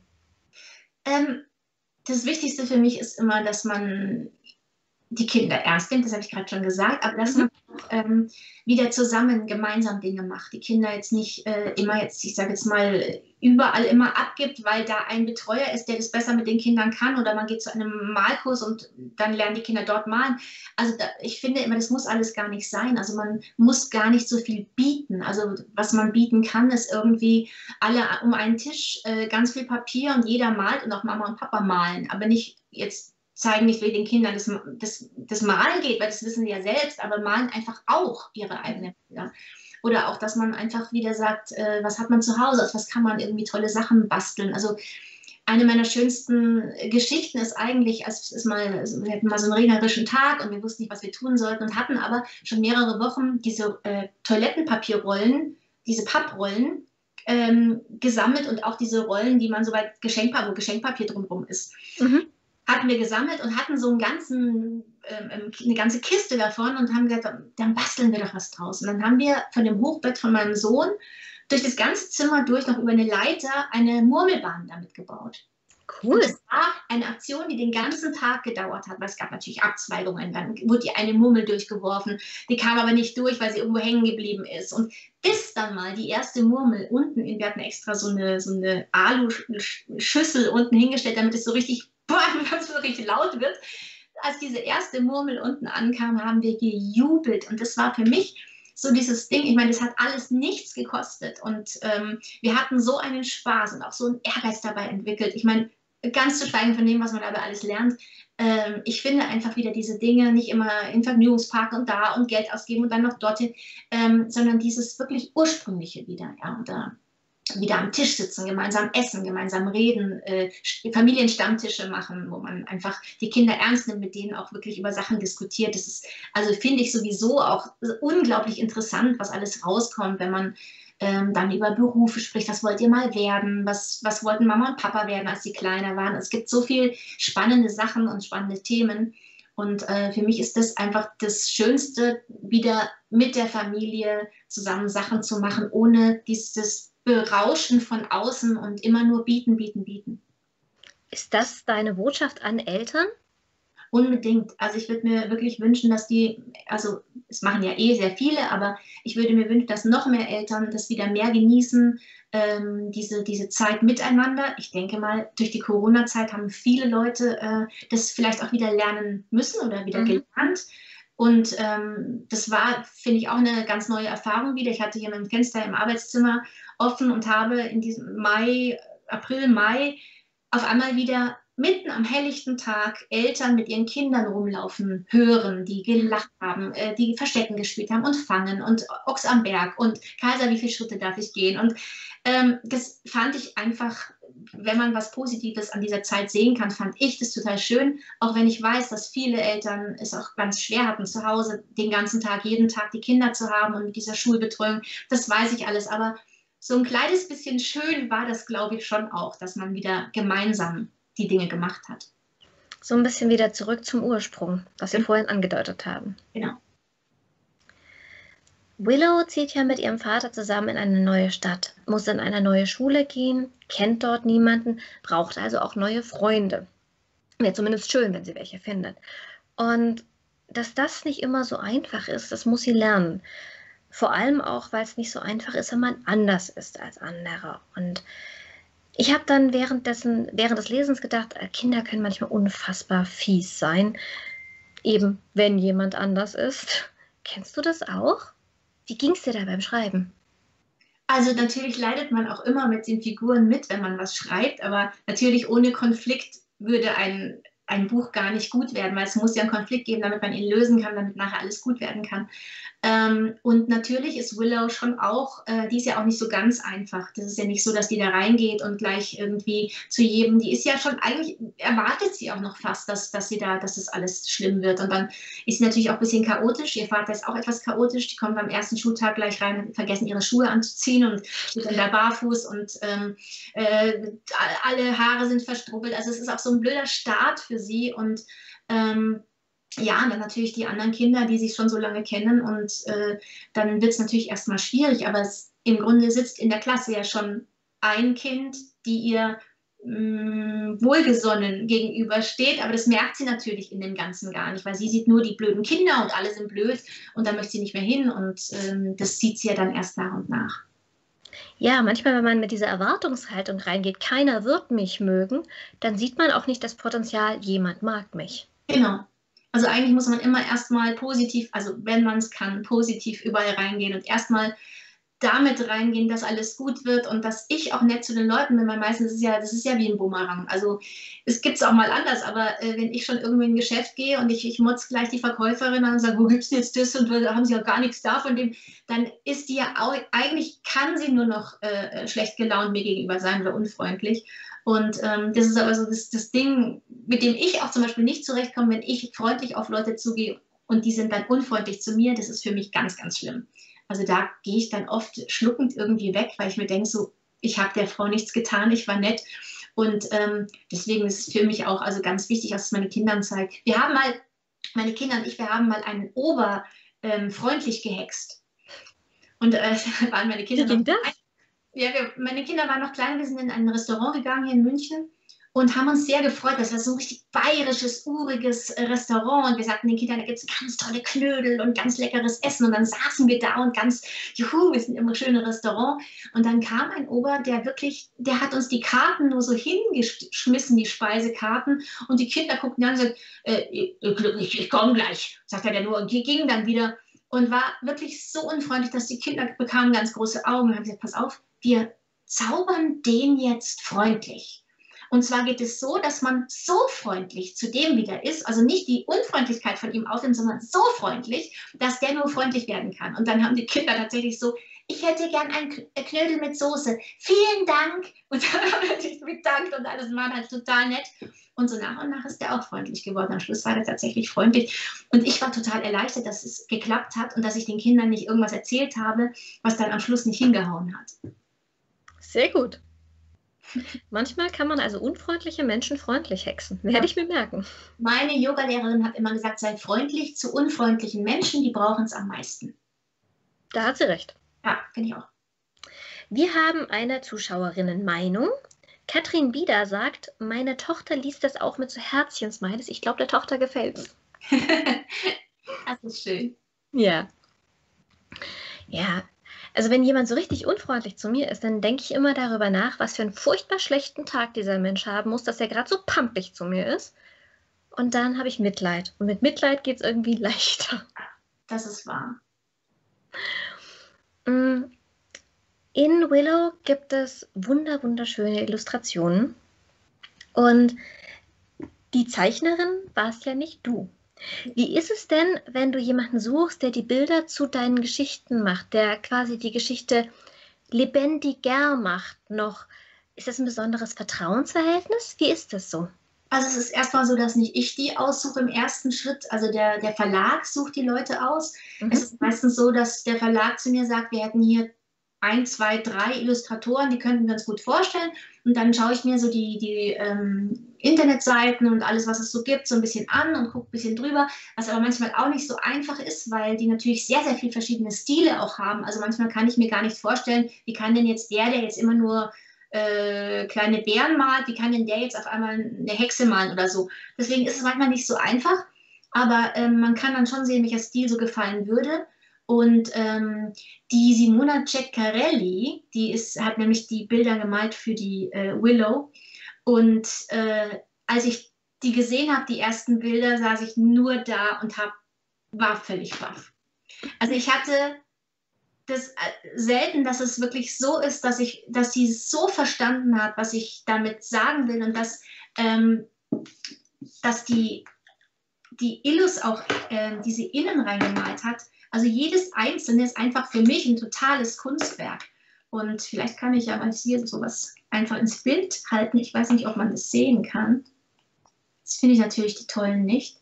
Ähm, das Wichtigste für mich ist immer, dass man die Kinder ernst nimmt, das habe ich gerade schon gesagt, aber dass mhm. man ähm, wieder zusammen gemeinsam Dinge macht. Die Kinder jetzt nicht äh, immer jetzt, ich sage jetzt mal, überall immer abgibt, weil da ein Betreuer ist, der das besser mit den Kindern kann oder man geht zu einem Malkurs und dann lernen die Kinder dort malen. Also da, ich finde immer, das muss alles gar nicht sein. Also man muss gar nicht so viel bieten. Also was man bieten kann, ist irgendwie alle um einen Tisch, äh, ganz viel Papier und jeder malt und auch Mama und Papa malen, aber nicht jetzt zeigen nicht, wie den Kindern das, das, das Malen geht, weil das wissen sie ja selbst, aber malen einfach auch ihre eigenen Bilder. Oder auch, dass man einfach wieder sagt, äh, was hat man zu Hause, aus was kann man irgendwie tolle Sachen basteln. Also eine meiner schönsten Geschichten ist eigentlich, als es mal, also wir hatten mal so einen regnerischen Tag und wir wussten nicht, was wir tun sollten und hatten aber schon mehrere Wochen diese äh, Toilettenpapierrollen, diese Papprollen ähm, gesammelt und auch diese Rollen, die man so bei Geschenkpapier, wo Geschenkpapier drumherum ist. Mhm. Hatten wir gesammelt und hatten so einen ganzen, ähm, eine ganze Kiste davon und haben gesagt, dann basteln wir doch was draus. Und dann haben wir von dem Hochbett von meinem Sohn durch das ganze Zimmer durch noch über eine Leiter eine Murmelbahn damit gebaut. Cool. Und das war eine Aktion, die den ganzen Tag gedauert hat, weil es gab natürlich Abzweigungen. Dann wurde die eine Murmel durchgeworfen, die kam aber nicht durch, weil sie irgendwo hängen geblieben ist. Und bis dann mal die erste Murmel unten, in, wir hatten extra so eine, so eine Alu-Schüssel unten hingestellt, damit es so richtig was so richtig laut wird. Als diese erste Murmel unten ankam, haben wir gejubelt. Und das war für mich so dieses Ding, ich meine, das hat alles nichts gekostet. Und ähm, wir hatten so einen Spaß und auch so einen Ehrgeiz dabei entwickelt. Ich meine, ganz zu schweigen von dem, was man dabei alles lernt. Ähm, ich finde einfach wieder diese Dinge, nicht immer in Vergnügungspark und da und Geld ausgeben und dann noch dorthin, ähm, sondern dieses wirklich Ursprüngliche wieder. Ja, und da wieder am Tisch sitzen, gemeinsam essen, gemeinsam reden, äh, Familienstammtische machen, wo man einfach die Kinder ernst nimmt, mit denen auch wirklich über Sachen diskutiert. Das ist, also finde ich sowieso auch unglaublich interessant, was alles rauskommt, wenn man ähm, dann über Berufe spricht. Was wollt ihr mal werden? Was, was wollten Mama und Papa werden, als sie kleiner waren? Es gibt so viele spannende Sachen und spannende Themen. Und äh, für mich ist das einfach das Schönste, wieder mit der Familie zusammen Sachen zu machen, ohne dieses Berauschen von außen und immer nur bieten, bieten, bieten. Ist das deine Botschaft an Eltern? Unbedingt. Also ich würde mir wirklich wünschen, dass die, also es machen ja eh sehr viele, aber ich würde mir wünschen, dass noch mehr Eltern das wieder mehr genießen, ähm, diese, diese Zeit miteinander. Ich denke mal, durch die Corona-Zeit haben viele Leute äh, das vielleicht auch wieder lernen müssen oder wieder Mhm. gelernt. Und ähm, das war, finde ich, auch eine ganz neue Erfahrung wieder. Ich hatte hier mein Fenster im Arbeitszimmer offen und habe in diesem Mai, April, Mai auf einmal wieder mitten am helllichten Tag Eltern mit ihren Kindern rumlaufen hören, die gelacht haben, äh, die Verstecken gespielt haben und Fangen und Ochs am Berg und Kaiser, wie viele Schritte darf ich gehen? Und ähm, das fand ich einfach, wenn man was Positives an dieser Zeit sehen kann, fand ich das total schön, auch wenn ich weiß, dass viele Eltern es auch ganz schwer hatten, zu Hause den ganzen Tag, jeden Tag die Kinder zu haben und mit dieser Schulbetreuung, das weiß ich alles, aber so ein kleines bisschen schön war das, glaube ich, schon auch, dass man wieder gemeinsam die Dinge gemacht hat. So ein bisschen wieder zurück zum Ursprung, was wir vorhin angedeutet haben. Genau. Willow zieht ja mit ihrem Vater zusammen in eine neue Stadt, muss in eine neue Schule gehen, kennt dort niemanden, braucht also auch neue Freunde. Wäre zumindest schön, wenn sie welche findet. Und dass das nicht immer so einfach ist, das muss sie lernen. Vor allem auch, weil es nicht so einfach ist, wenn man anders ist als andere. Und ich habe dann währenddessen, während des Lesens gedacht, Kinder können manchmal unfassbar fies sein, eben wenn jemand anders ist. Kennst du das auch? Wie ging es dir da beim Schreiben? Also natürlich leidet man auch immer mit den Figuren mit, wenn man was schreibt, aber natürlich ohne Konflikt würde ein, ein Buch gar nicht gut werden, weil es muss ja einen Konflikt geben, damit man ihn lösen kann, damit nachher alles gut werden kann. Ähm, und natürlich ist Willow schon auch, äh, die ist ja auch nicht so ganz einfach. Das ist ja nicht so, dass die da reingeht und gleich irgendwie zu jedem, die ist ja schon, eigentlich erwartet sie auch noch fast, dass, dass sie da, dass das alles schlimm wird. Und dann ist sie natürlich auch ein bisschen chaotisch. Ihr Vater ist auch etwas chaotisch. Die kommen beim ersten Schultag gleich rein und vergessen ihre Schuhe anzuziehen und sind dann da barfuß und ähm, äh, alle Haare sind verstrubbelt. Also es ist auch so ein blöder Start für sie und ähm, ja, und dann natürlich die anderen Kinder, die sich schon so lange kennen und äh, dann wird es natürlich erstmal schwierig, aber es, im Grunde sitzt in der Klasse ja schon ein Kind, die ihr mh, wohlgesonnen gegenübersteht, aber das merkt sie natürlich in dem Ganzen gar nicht, weil sie sieht nur die blöden Kinder und alle sind blöd und da möchte sie nicht mehr hin und ähm, das sieht sie ja dann erst nach und nach. Ja, manchmal, wenn man mit dieser Erwartungshaltung reingeht, keiner wird mich mögen, dann sieht man auch nicht das Potenzial, jemand mag mich. Genau. Also eigentlich muss man immer erstmal positiv, also wenn man es kann, positiv überall reingehen und erstmal damit reingehen, dass alles gut wird und dass ich auch nett zu den Leuten bin, weil meistens ist es ja, das ist ja wie ein Bumerang. Also es gibt es auch mal anders, aber äh, wenn ich schon irgendwie in ein Geschäft gehe und ich, ich motz gleich die Verkäuferin an und sage, wo gibt's denn jetzt das und da haben sie ja gar nichts da von dem, dann ist die ja auch, eigentlich kann sie nur noch äh, schlecht gelaunt mir gegenüber sein oder unfreundlich. Und ähm, das ist aber so das, das Ding, mit dem ich auch zum Beispiel nicht zurechtkomme, wenn ich freundlich auf Leute zugehe und die sind dann unfreundlich zu mir, das ist für mich ganz, ganz schlimm. Also da gehe ich dann oft schluckend irgendwie weg, weil ich mir denke, so, ich habe der Frau nichts getan, ich war nett. Und ähm, deswegen ist es für mich auch also ganz wichtig, dass es meine Kindern zeigt. Wir haben mal, meine Kinder und ich, wir haben mal einen Ober ähm, freundlich gehext. Und äh, da waren meine Kinder Wie ging noch das? ja, wir, meine Kinder waren noch klein, wir sind in ein Restaurant gegangen hier in München und haben uns sehr gefreut. Das war so ein richtig bayerisches, uriges äh, Restaurant. Und wir sagten den Kindern, da gibt es ganz tolle Knödel und ganz leckeres Essen. Und dann saßen wir da und ganz, juhu, wir sind im schönen Restaurant. Und dann kam ein Ober, der wirklich, der hat uns die Karten nur so hingeschmissen, die Speisekarten. Und die Kinder guckten an und sagten, äh, ich, ich, ich komme gleich, sagt er nur. Und die gingen dann wieder und war wirklich so unfreundlich, dass die Kinder bekamen ganz große Augen und haben gesagt, pass auf, wir zaubern den jetzt freundlich. Und zwar geht es so, dass man so freundlich zu dem wieder ist, also nicht die Unfreundlichkeit von ihm aufnimmt, sondern so freundlich, dass der nur freundlich werden kann. Und dann haben die Kinder tatsächlich so, ich hätte gern einen Knödel mit Soße. Vielen Dank. Und dann haben wir sich bedankt und alles war halt total nett. Und so nach und nach ist der auch freundlich geworden. Am Schluss war der tatsächlich freundlich. Und ich war total erleichtert, dass es geklappt hat und dass ich den Kindern nicht irgendwas erzählt habe, was dann am Schluss nicht hingehauen hat. Sehr gut. Manchmal kann man also unfreundliche Menschen freundlich hexen. Werde ich mir merken. Meine Yogalehrerin hat immer gesagt, sei freundlich zu unfreundlichen Menschen, die brauchen es am meisten. Da hat sie recht. Ja, finde ich auch. Wir haben eine Zuschauerinnen-Meinung. Katrin Bieder sagt, meine Tochter liest das auch mit so Herzchen-Smileys. Ich glaube, der Tochter gefällt's. Das ist schön. Ja. Ja, also wenn jemand so richtig unfreundlich zu mir ist, dann denke ich immer darüber nach, was für einen furchtbar schlechten Tag dieser Mensch haben muss, dass er gerade so pampig zu mir ist. Und dann habe ich Mitleid. Und mit Mitleid geht es irgendwie leichter. Das ist wahr. In Willow gibt es wunder, wunderschöne Illustrationen. Und die Zeichnerin warst ja nicht du. Wie ist es denn, wenn du jemanden suchst, der die Bilder zu deinen Geschichten macht, der quasi die Geschichte lebendiger macht noch? Ist das ein besonderes Vertrauensverhältnis? Wie ist das so? Also es ist erstmal so, dass nicht ich die aussuche im ersten Schritt. Also der, der Verlag sucht die Leute aus. Mhm. Es ist meistens so, dass der Verlag zu mir sagt, wir hätten hier ein, zwei, drei Illustratoren, die könnten wir uns gut vorstellen. Und dann schaue ich mir so die, die ähm, Internetseiten und alles, was es so gibt, so ein bisschen an und gucke ein bisschen drüber, was aber manchmal auch nicht so einfach ist, weil die natürlich sehr, sehr viele verschiedene Stile auch haben. Also manchmal kann ich mir gar nicht vorstellen, wie kann denn jetzt der, der jetzt immer nur äh, kleine Bären malt, wie kann denn der jetzt auf einmal eine Hexe malen oder so. Deswegen ist es manchmal nicht so einfach, aber ähm, man kann dann schon sehen, welcher Stil so gefallen würde. Und ähm, die Simona Ceccarelli, die ist, hat nämlich die Bilder gemalt für die äh, Willow. Und äh, als ich die gesehen habe, die ersten Bilder, saß ich nur da und hab, war völlig baff. Also ich hatte das äh, selten, dass es wirklich so ist, dass, ich, dass sie so verstanden hat, was ich damit sagen will und dass, ähm, dass die, die Illus auch, äh, die sie innen reingemalt hat. Also jedes Einzelne ist einfach für mich ein totales Kunstwerk. Und vielleicht kann ich ja mal hier sowas einfach ins Bild halten. Ich weiß nicht, ob man das sehen kann. Das finde ich natürlich die Tollen nicht.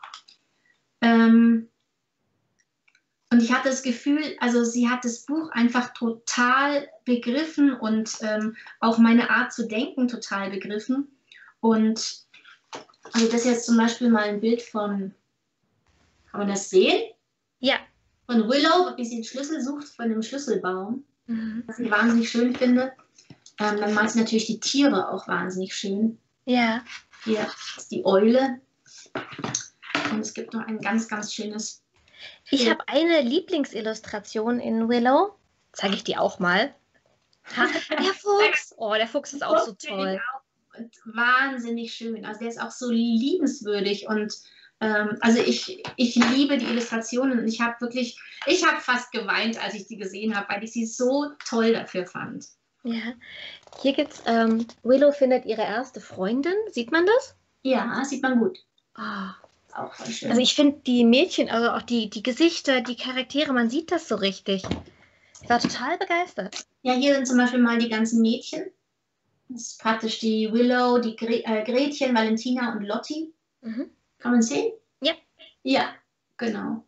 Ähm und ich hatte das Gefühl, also sie hat das Buch einfach total begriffen und ähm, auch meine Art zu denken total begriffen. Und also das ist jetzt zum Beispiel mal ein Bild von, kann man das sehen? Ja. Von Willow, wie sie den Schlüssel sucht von dem Schlüsselbaum, mhm. was ich wahnsinnig schön finde. Ähm, dann malt sie natürlich die Tiere auch wahnsinnig schön. Ja. Hier ist die Eule. Und es gibt noch ein ganz, ganz schönes. Ich habe eine Lieblingsillustration in Willow. Zeige ich dir auch mal. Ha, der Fuchs. Oh, der Fuchs ist auch so toll. Auch und wahnsinnig schön. Also der ist auch so liebenswürdig und also ich, ich liebe die Illustrationen und ich habe wirklich, ich habe fast geweint, als ich die gesehen habe, weil ich sie so toll dafür fand. Ja, hier gibt's, ähm, Willow findet ihre erste Freundin, sieht man das? Ja, sieht man gut. Oh. Auch voll schön. Also ich finde die Mädchen, also auch die, die Gesichter, die Charaktere, man sieht das so richtig. Ich war total begeistert. Ja, hier sind zum Beispiel mal die ganzen Mädchen. Das ist praktisch die Willow, die Gre äh, Gretchen, Valentina und Lottie. Mhm. Kann man sehen? Ja. Ja, genau.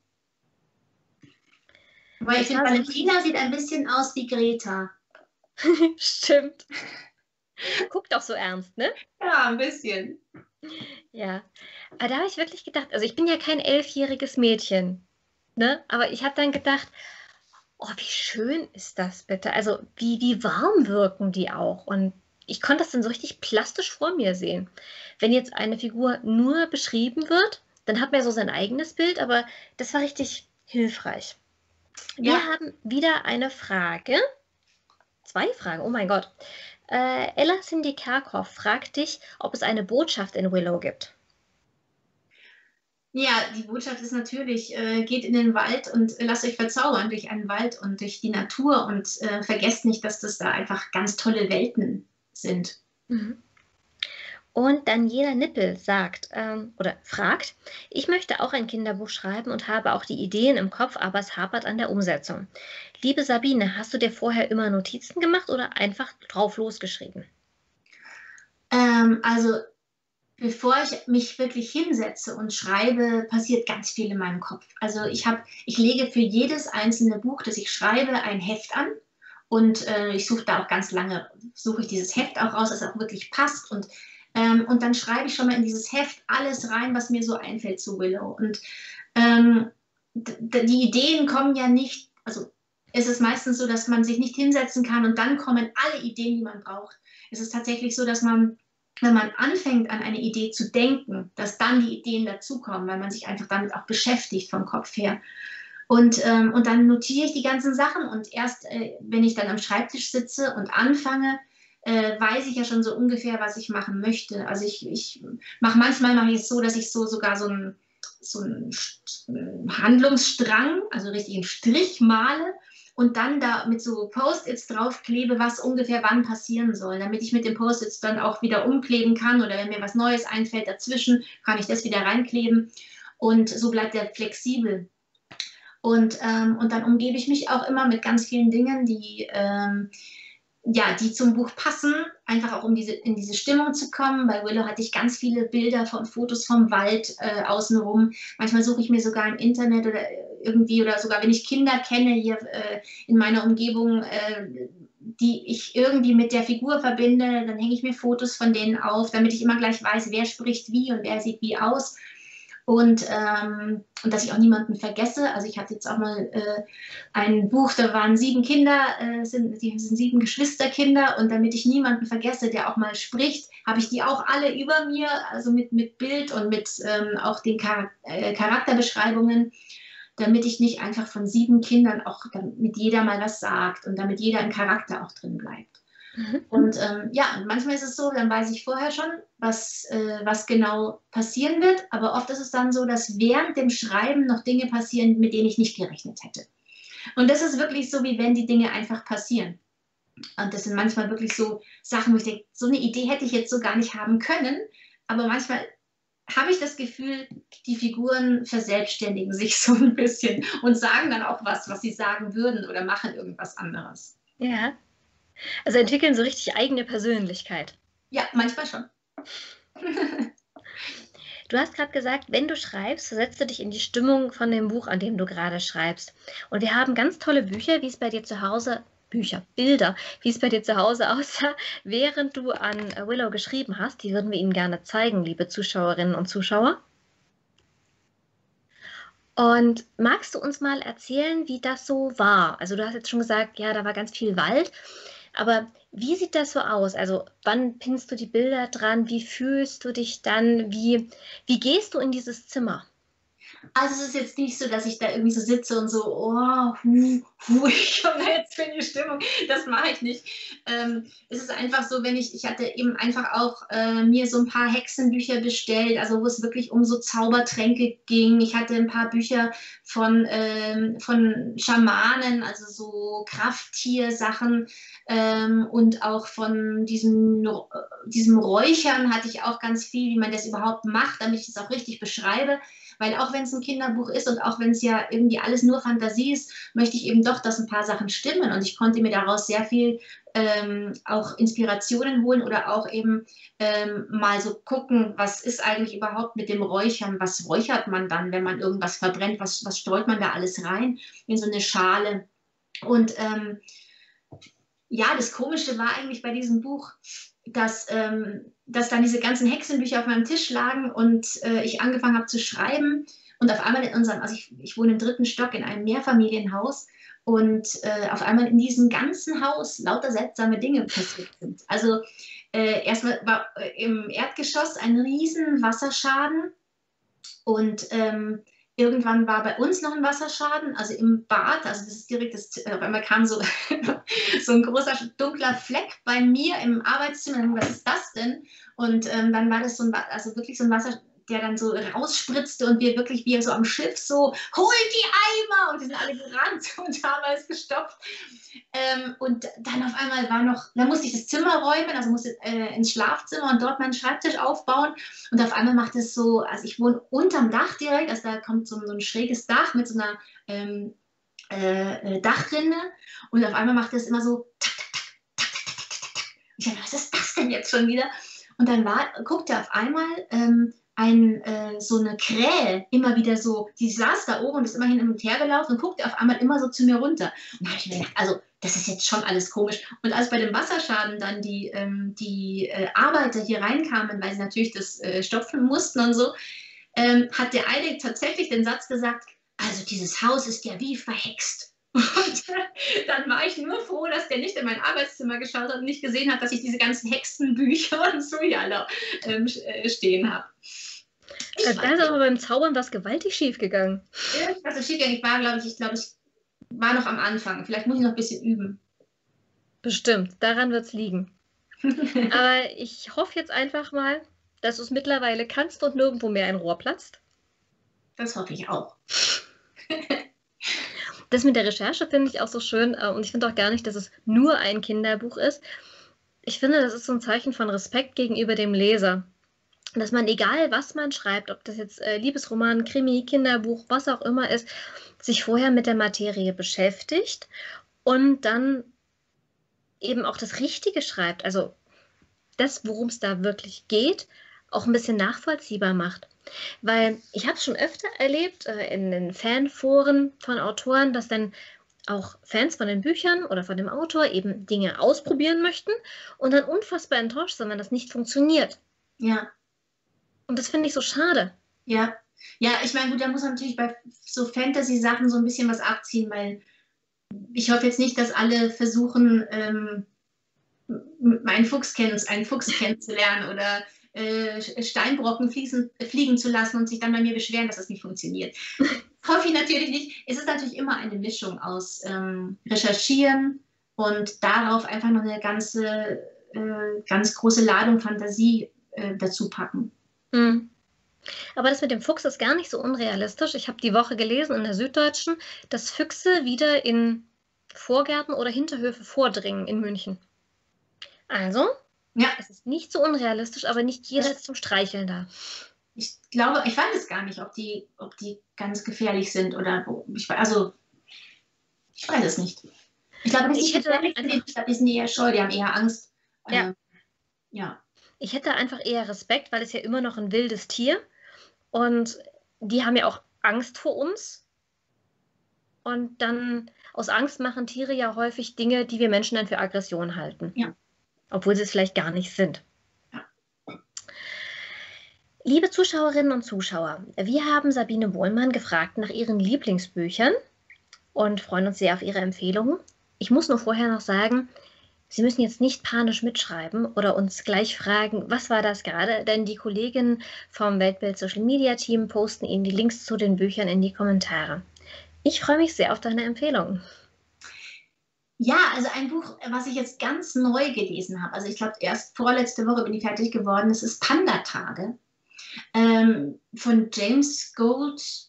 Weil ich finde, Valentina sieht ein bisschen aus wie Greta. Stimmt. Guck doch so ernst, ne? Ja, ein bisschen. Ja. Aber da habe ich wirklich gedacht, also ich bin ja kein elfjähriges Mädchen, ne? Aber ich habe dann gedacht, oh, wie schön ist das bitte? Also wie, wie warm wirken die auch? Und ich konnte das dann so richtig plastisch vor mir sehen. Wenn jetzt eine Figur nur beschrieben wird, dann hat man ja so sein eigenes Bild, aber das war richtig hilfreich. Wir ja. haben wieder eine Frage. Zwei Fragen, oh mein Gott. Äh, Ella Cindy Kerkhoff fragt dich, ob es eine Botschaft in Willow gibt. Ja, die Botschaft ist natürlich, äh, geht in den Wald und äh, lasst euch verzaubern durch einen Wald und durch die Natur und äh, vergesst nicht, dass das da einfach ganz tolle Welten sind. Mhm. Und Daniela Nippel sagt ähm, oder fragt, ich möchte auch ein Kinderbuch schreiben und habe auch die Ideen im Kopf, aber es hapert an der Umsetzung. Liebe Sabine, hast du dir vorher immer Notizen gemacht oder einfach drauf losgeschrieben? Ähm, also bevor ich mich wirklich hinsetze und schreibe, passiert ganz viel in meinem Kopf. Also ich habe, ich lege für jedes einzelne Buch, das ich schreibe, ein Heft an Und äh, ich suche da auch ganz lange, suche ich dieses Heft auch raus, das auch wirklich passt. Und, ähm, und dann schreibe ich schon mal in dieses Heft alles rein, was mir so einfällt zu Willow. Und ähm, die Ideen kommen ja nicht, also es ist meistens so, dass man sich nicht hinsetzen kann und dann kommen alle Ideen, die man braucht. Es ist tatsächlich so, dass man, wenn man anfängt, an eine Idee zu denken, dass dann die Ideen dazukommen, weil man sich einfach damit auch beschäftigt vom Kopf her. Und, ähm, und dann notiere ich die ganzen Sachen und erst, äh, wenn ich dann am Schreibtisch sitze und anfange, äh, weiß ich ja schon so ungefähr, was ich machen möchte. Also ich, ich mache manchmal mache ich es so, dass ich so sogar so einen so einen Handlungsstrang, also richtig einen Strich male und dann da mit so Post-its draufklebe, was ungefähr wann passieren soll, damit ich mit den Post-its dann auch wieder umkleben kann oder wenn mir was Neues einfällt dazwischen, kann ich das wieder reinkleben und so bleibt der flexibel. Und, ähm, und dann umgebe ich mich auch immer mit ganz vielen Dingen, die, ähm, ja, die zum Buch passen, einfach auch um diese, in diese Stimmung zu kommen. Bei Willow hatte ich ganz viele Bilder von Fotos vom Wald äh, außenrum. Manchmal suche ich mir sogar im Internet oder irgendwie, oder sogar wenn ich Kinder kenne hier äh, in meiner Umgebung, äh, die ich irgendwie mit der Figur verbinde, dann hänge ich mir Fotos von denen auf, damit ich immer gleich weiß, wer spricht wie und wer sieht wie aus. Und, ähm, und dass ich auch niemanden vergesse. Also ich hatte jetzt auch mal äh, ein Buch, da waren sieben Kinder, äh, sind, die sind sieben Geschwisterkinder und damit ich niemanden vergesse, der auch mal spricht, habe ich die auch alle über mir, also mit, mit Bild und mit ähm, auch den Char äh, Charakterbeschreibungen, damit ich nicht einfach von sieben Kindern auch mit jeder mal was sagt und damit jeder im Charakter auch drin bleibt. Und ähm, ja, und manchmal ist es so, dann weiß ich vorher schon, was, äh, was genau passieren wird, aber oft ist es dann so, dass während dem Schreiben noch Dinge passieren, mit denen ich nicht gerechnet hätte. Und das ist wirklich so, wie wenn die Dinge einfach passieren. Und das sind manchmal wirklich so Sachen, wo ich denke, so eine Idee hätte ich jetzt so gar nicht haben können, aber manchmal habe ich das Gefühl, die Figuren verselbstständigen sich so ein bisschen und sagen dann auch was, was sie sagen würden oder machen irgendwas anderes. Ja. Also entwickeln so richtig eigene Persönlichkeit. Ja, manchmal schon. Du hast gerade gesagt, wenn du schreibst, setzt du dich in die Stimmung von dem Buch, an dem du gerade schreibst. Und wir haben ganz tolle Bücher, wie es bei dir zu Hause, Bücher, Bilder, wie es bei dir zu Hause aussah, während du an Willow geschrieben hast. Die würden wir Ihnen gerne zeigen, liebe Zuschauerinnen und Zuschauer. Und magst du uns mal erzählen, wie das so war? Also du hast jetzt schon gesagt, ja, da war ganz viel Wald. Aber wie sieht das so aus? Also wann pinnst du die Bilder dran? Wie fühlst du dich dann? Wie, wie gehst du in dieses Zimmer? Also es ist jetzt nicht so, dass ich da irgendwie so sitze und so, oh, hu, hu, ich komme da jetzt in die Stimmung. Das mache ich nicht. Ähm, es ist einfach so, wenn ich, ich hatte eben einfach auch äh, mir so ein paar Hexenbücher bestellt, also wo es wirklich um so Zaubertränke ging. Ich hatte ein paar Bücher von, ähm, von Schamanen, also so Krafttiersachen ähm, und auch von diesem, diesem Räuchern hatte ich auch ganz viel, wie man das überhaupt macht, damit ich es auch richtig beschreibe. Weil auch wenn es ein Kinderbuch ist und auch wenn es ja irgendwie alles nur Fantasie ist, möchte ich eben doch, dass ein paar Sachen stimmen. Und ich konnte mir daraus sehr viel ähm, auch Inspirationen holen oder auch eben ähm, mal so gucken, was ist eigentlich überhaupt mit dem Räuchern? Was räuchert man dann, wenn man irgendwas verbrennt? Was, was streut man da alles rein in so eine Schale? Und ähm, ja, das Komische war eigentlich bei diesem Buch, dass, ähm, dass dann diese ganzen Hexenbücher auf meinem Tisch lagen und äh, ich angefangen habe zu schreiben und auf einmal in unserem, also ich, ich wohne im dritten Stock in einem Mehrfamilienhaus und äh, auf einmal in diesem ganzen Haus lauter seltsame Dinge passiert sind. Also äh, erstmal war äh, im Erdgeschoss ein riesen Wasserschaden und ähm, irgendwann war bei uns noch ein Wasserschaden, also im Bad, also das ist direkt, das, auf einmal kam so, so ein großer dunkler Fleck bei mir im Arbeitszimmer, was ist das denn? Und ähm, dann war das so ein, also wirklich so ein Wasser, der dann so rausspritzte und wir wirklich wie so am Schiff so, holt die Eimer! Und die sind alle gerannt und haben alles gestopft. Ähm, und dann auf einmal war noch, da musste ich das Zimmer räumen, also musste äh, ins Schlafzimmer und dort meinen Schreibtisch aufbauen. Und auf einmal macht es so, also ich wohne unterm Dach direkt, also da kommt so, so ein schräges Dach mit so einer ähm, äh, Dachrinne. Und auf einmal macht es immer so, tak, tak, tak, tak, tak, tak, tak, tak. Ich dachte, was ist das denn jetzt schon wieder? Und dann war, guckte auf einmal ähm, ein, äh, so eine Krähe immer wieder so, die saß da oben und ist immer hin und her gelaufen und guckte auf einmal immer so zu mir runter. Und da habe ich mir gedacht, also das ist jetzt schon alles komisch. Und als bei dem Wasserschaden dann die, ähm, die äh, Arbeiter hier reinkamen, weil sie natürlich das äh, stopfen mussten und so, ähm, hat der eine tatsächlich den Satz gesagt, also dieses Haus ist ja wie verhext. Und äh, dann war ich nur froh, dass der nicht in mein Arbeitszimmer geschaut hat und nicht gesehen hat, dass ich diese ganzen Hexenbücher und so ja ähm, stehen habe. Äh, da ist aber beim Zaubern was gewaltig schief gegangen. Ja, also schief gegangen. Ich war, glaube ich, ich glaube, ich war noch am Anfang. Vielleicht muss ich noch ein bisschen üben. Bestimmt, daran wird es liegen. Aber ich hoffe jetzt einfach mal, dass du es mittlerweile kannst und nirgendwo mehr ein Rohr platzt. Das hoffe ich auch. Das mit der Recherche finde ich auch so schön und ich finde auch gar nicht, dass es nur ein Kinderbuch ist. Ich finde, das ist so ein Zeichen von Respekt gegenüber dem Leser. Dass man, egal was man schreibt, ob das jetzt äh, Liebesroman, Krimi, Kinderbuch, was auch immer ist, sich vorher mit der Materie beschäftigt und dann eben auch das Richtige schreibt, also das, worum es da wirklich geht, auch ein bisschen nachvollziehbar macht. Weil ich habe es schon öfter erlebt äh, in den Fanforen von Autoren, dass dann auch Fans von den Büchern oder von dem Autor eben Dinge ausprobieren möchten und dann unfassbar enttäuscht sind, wenn das nicht funktioniert. Ja. Und das finde ich so schade. Ja, ja, ich meine, gut, da muss man natürlich bei so Fantasy-Sachen so ein bisschen was abziehen, weil ich hoffe jetzt nicht, dass alle versuchen, ähm, einen Fuchs, kenn einen Fuchs kennenzulernen oder äh, Steinbrocken fließen, fliegen zu lassen und sich dann bei mir beschweren, dass das nicht funktioniert. Hoffe ich natürlich nicht. Es ist natürlich immer eine Mischung aus ähm, Recherchieren und darauf einfach noch eine ganze, äh, ganz große Ladung Fantasie äh, dazu packen. Hm. Aber das mit dem Fuchs ist gar nicht so unrealistisch. Ich habe die Woche gelesen in der Süddeutschen, dass Füchse wieder in Vorgärten oder Hinterhöfe vordringen in München. Also, ja. Es ist nicht so unrealistisch, aber nicht jeder ist zum Streicheln da. Ich glaube, ich weiß es gar nicht, ob die, ob die ganz gefährlich sind oder ich, also ich weiß es nicht. Ich glaube, dass ich die gefährlich sind, die sind eher scheu, die haben eher Angst. Ja. Ähm, ja. Ich hätte einfach eher Respekt, weil es ja immer noch ein wildes Tier und die haben ja auch Angst vor uns. Und dann aus Angst machen Tiere ja häufig Dinge, die wir Menschen dann für Aggression halten. Ja. Obwohl sie es vielleicht gar nicht sind. Ja. Liebe Zuschauerinnen und Zuschauer, wir haben Sabine Bohlmann gefragt nach ihren Lieblingsbüchern und freuen uns sehr auf ihre Empfehlungen. Ich muss nur vorher noch sagen, Sie müssen jetzt nicht panisch mitschreiben oder uns gleich fragen, was war das gerade, denn die Kolleginnen vom Weltbild Social Media Team posten Ihnen die Links zu den Büchern in die Kommentare. Ich freue mich sehr auf deine Empfehlungen. Ja, also ein Buch, was ich jetzt ganz neu gelesen habe, also ich glaube erst vorletzte Woche bin ich fertig geworden, das ist Panda-Tage ähm, von James Goldburn,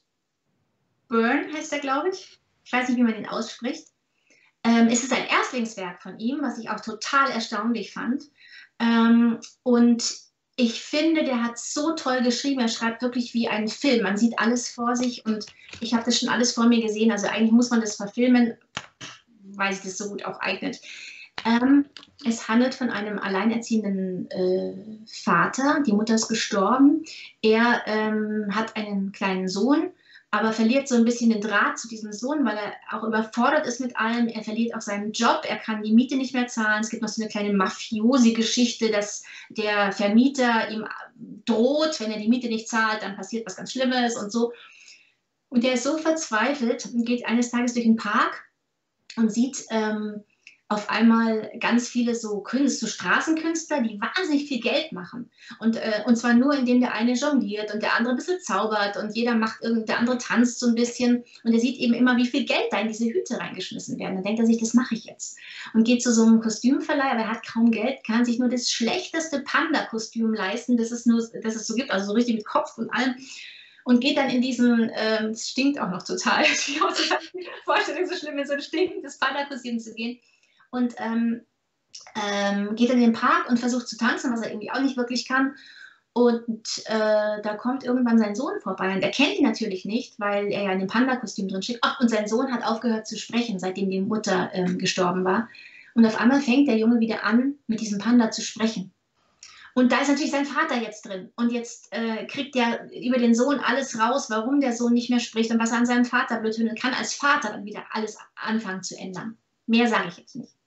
heißt er, glaube ich. Ich weiß nicht, wie man ihn ausspricht. Ähm, es ist ein Erstlingswerk von ihm, was ich auch total erstaunlich fand. Ähm, und ich finde, der hat so toll geschrieben, er schreibt wirklich wie ein Film. Man sieht alles vor sich und ich habe das schon alles vor mir gesehen. Also eigentlich muss man das verfilmen, weil sich das so gut auch eignet. Ähm, es handelt von einem alleinerziehenden äh, Vater. Die Mutter ist gestorben. Er ähm, hat einen kleinen Sohn, aber verliert so ein bisschen den Draht zu diesem Sohn, weil er auch überfordert ist mit allem. Er verliert auch seinen Job, er kann die Miete nicht mehr zahlen. Es gibt noch so eine kleine Mafiosi-Geschichte, dass der Vermieter ihm droht, wenn er die Miete nicht zahlt, dann passiert was ganz Schlimmes und so. Und der ist so verzweifelt und geht eines Tages durch den Park und sieht ähm, auf einmal ganz viele so, Künstler, so Straßenkünstler, die wahnsinnig viel Geld machen. Und, äh, und zwar nur, indem der eine jongliert und der andere ein bisschen zaubert und jeder macht irgend, der andere tanzt so ein bisschen. Und er sieht eben immer, wie viel Geld da in diese Hüte reingeschmissen werden. Dann denkt er sich, das mache ich jetzt. Und geht zu so einem Kostümverleih, aber er hat kaum Geld, kann sich nur das schlechteste Panda-Kostüm leisten, das es, nur, das es so gibt, also so richtig mit Kopf und allem. Und geht dann in diesen, ähm, es stinkt auch noch total, ich habe die Vorstellung so schlimm, in so ein stinkendes Panda-Kostüm zu gehen. Und ähm, ähm, geht dann in den Park und versucht zu tanzen, was er irgendwie auch nicht wirklich kann. Und äh, da kommt irgendwann sein Sohn vorbei. Und er kennt ihn natürlich nicht, weil er ja in dem Panda-Kostüm drin steht. Ach, und sein Sohn hat aufgehört zu sprechen, seitdem die Mutter ähm, gestorben war. Und auf einmal fängt der Junge wieder an, mit diesem Panda zu sprechen. Und da ist natürlich sein Vater jetzt drin. Und jetzt äh, kriegt er über den Sohn alles raus, warum der Sohn nicht mehr spricht und was er an seinem Vater blöd findet. Und kann als Vater dann wieder alles anfangen zu ändern. Mehr sage ich jetzt nicht.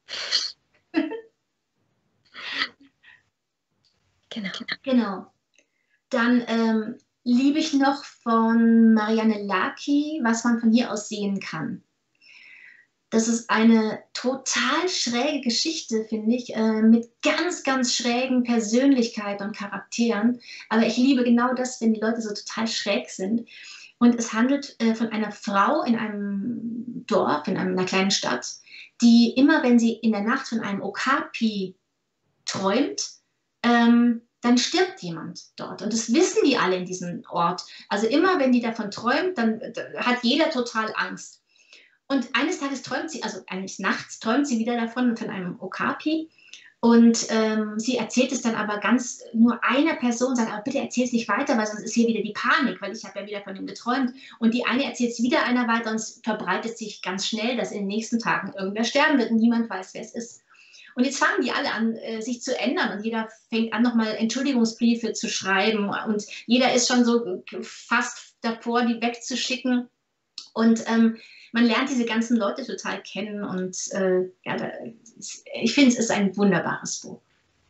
Genau. Genau. Dann ähm, liebe ich noch von Marianne Laki, was man von hier aus sehen kann. Das ist eine total schräge Geschichte, finde ich, äh, mit ganz, ganz schrägen Persönlichkeiten und Charakteren. Aber ich liebe genau das, wenn die Leute so total schräg sind. Und es handelt äh, von einer Frau in einem Dorf, in einer kleinen Stadt, die immer, wenn sie in der Nacht von einem Okapi träumt, ähm, dann stirbt jemand dort. Und das wissen die alle in diesem Ort. Also immer, wenn die davon träumt, dann, dann hat jeder total Angst. Und eines Tages träumt sie, also eines Nachts träumt sie wieder davon, von einem Okapi. Und ähm, sie erzählt es dann aber ganz nur einer Person, sagt, aber bitte erzähl es nicht weiter, weil sonst ist hier wieder die Panik, weil ich habe ja wieder von ihm geträumt. Und die eine erzählt es wieder einer weiter und es verbreitet sich ganz schnell, dass in den nächsten Tagen irgendwer sterben wird und niemand weiß, wer es ist. Und jetzt fangen die alle an, äh, sich zu ändern und jeder fängt an, nochmal Entschuldigungsbriefe zu schreiben und jeder ist schon so fast davor, die wegzuschicken. Und ähm, man lernt diese ganzen Leute total kennen und äh, ja, da, ich finde, es ist ein wunderbares Buch.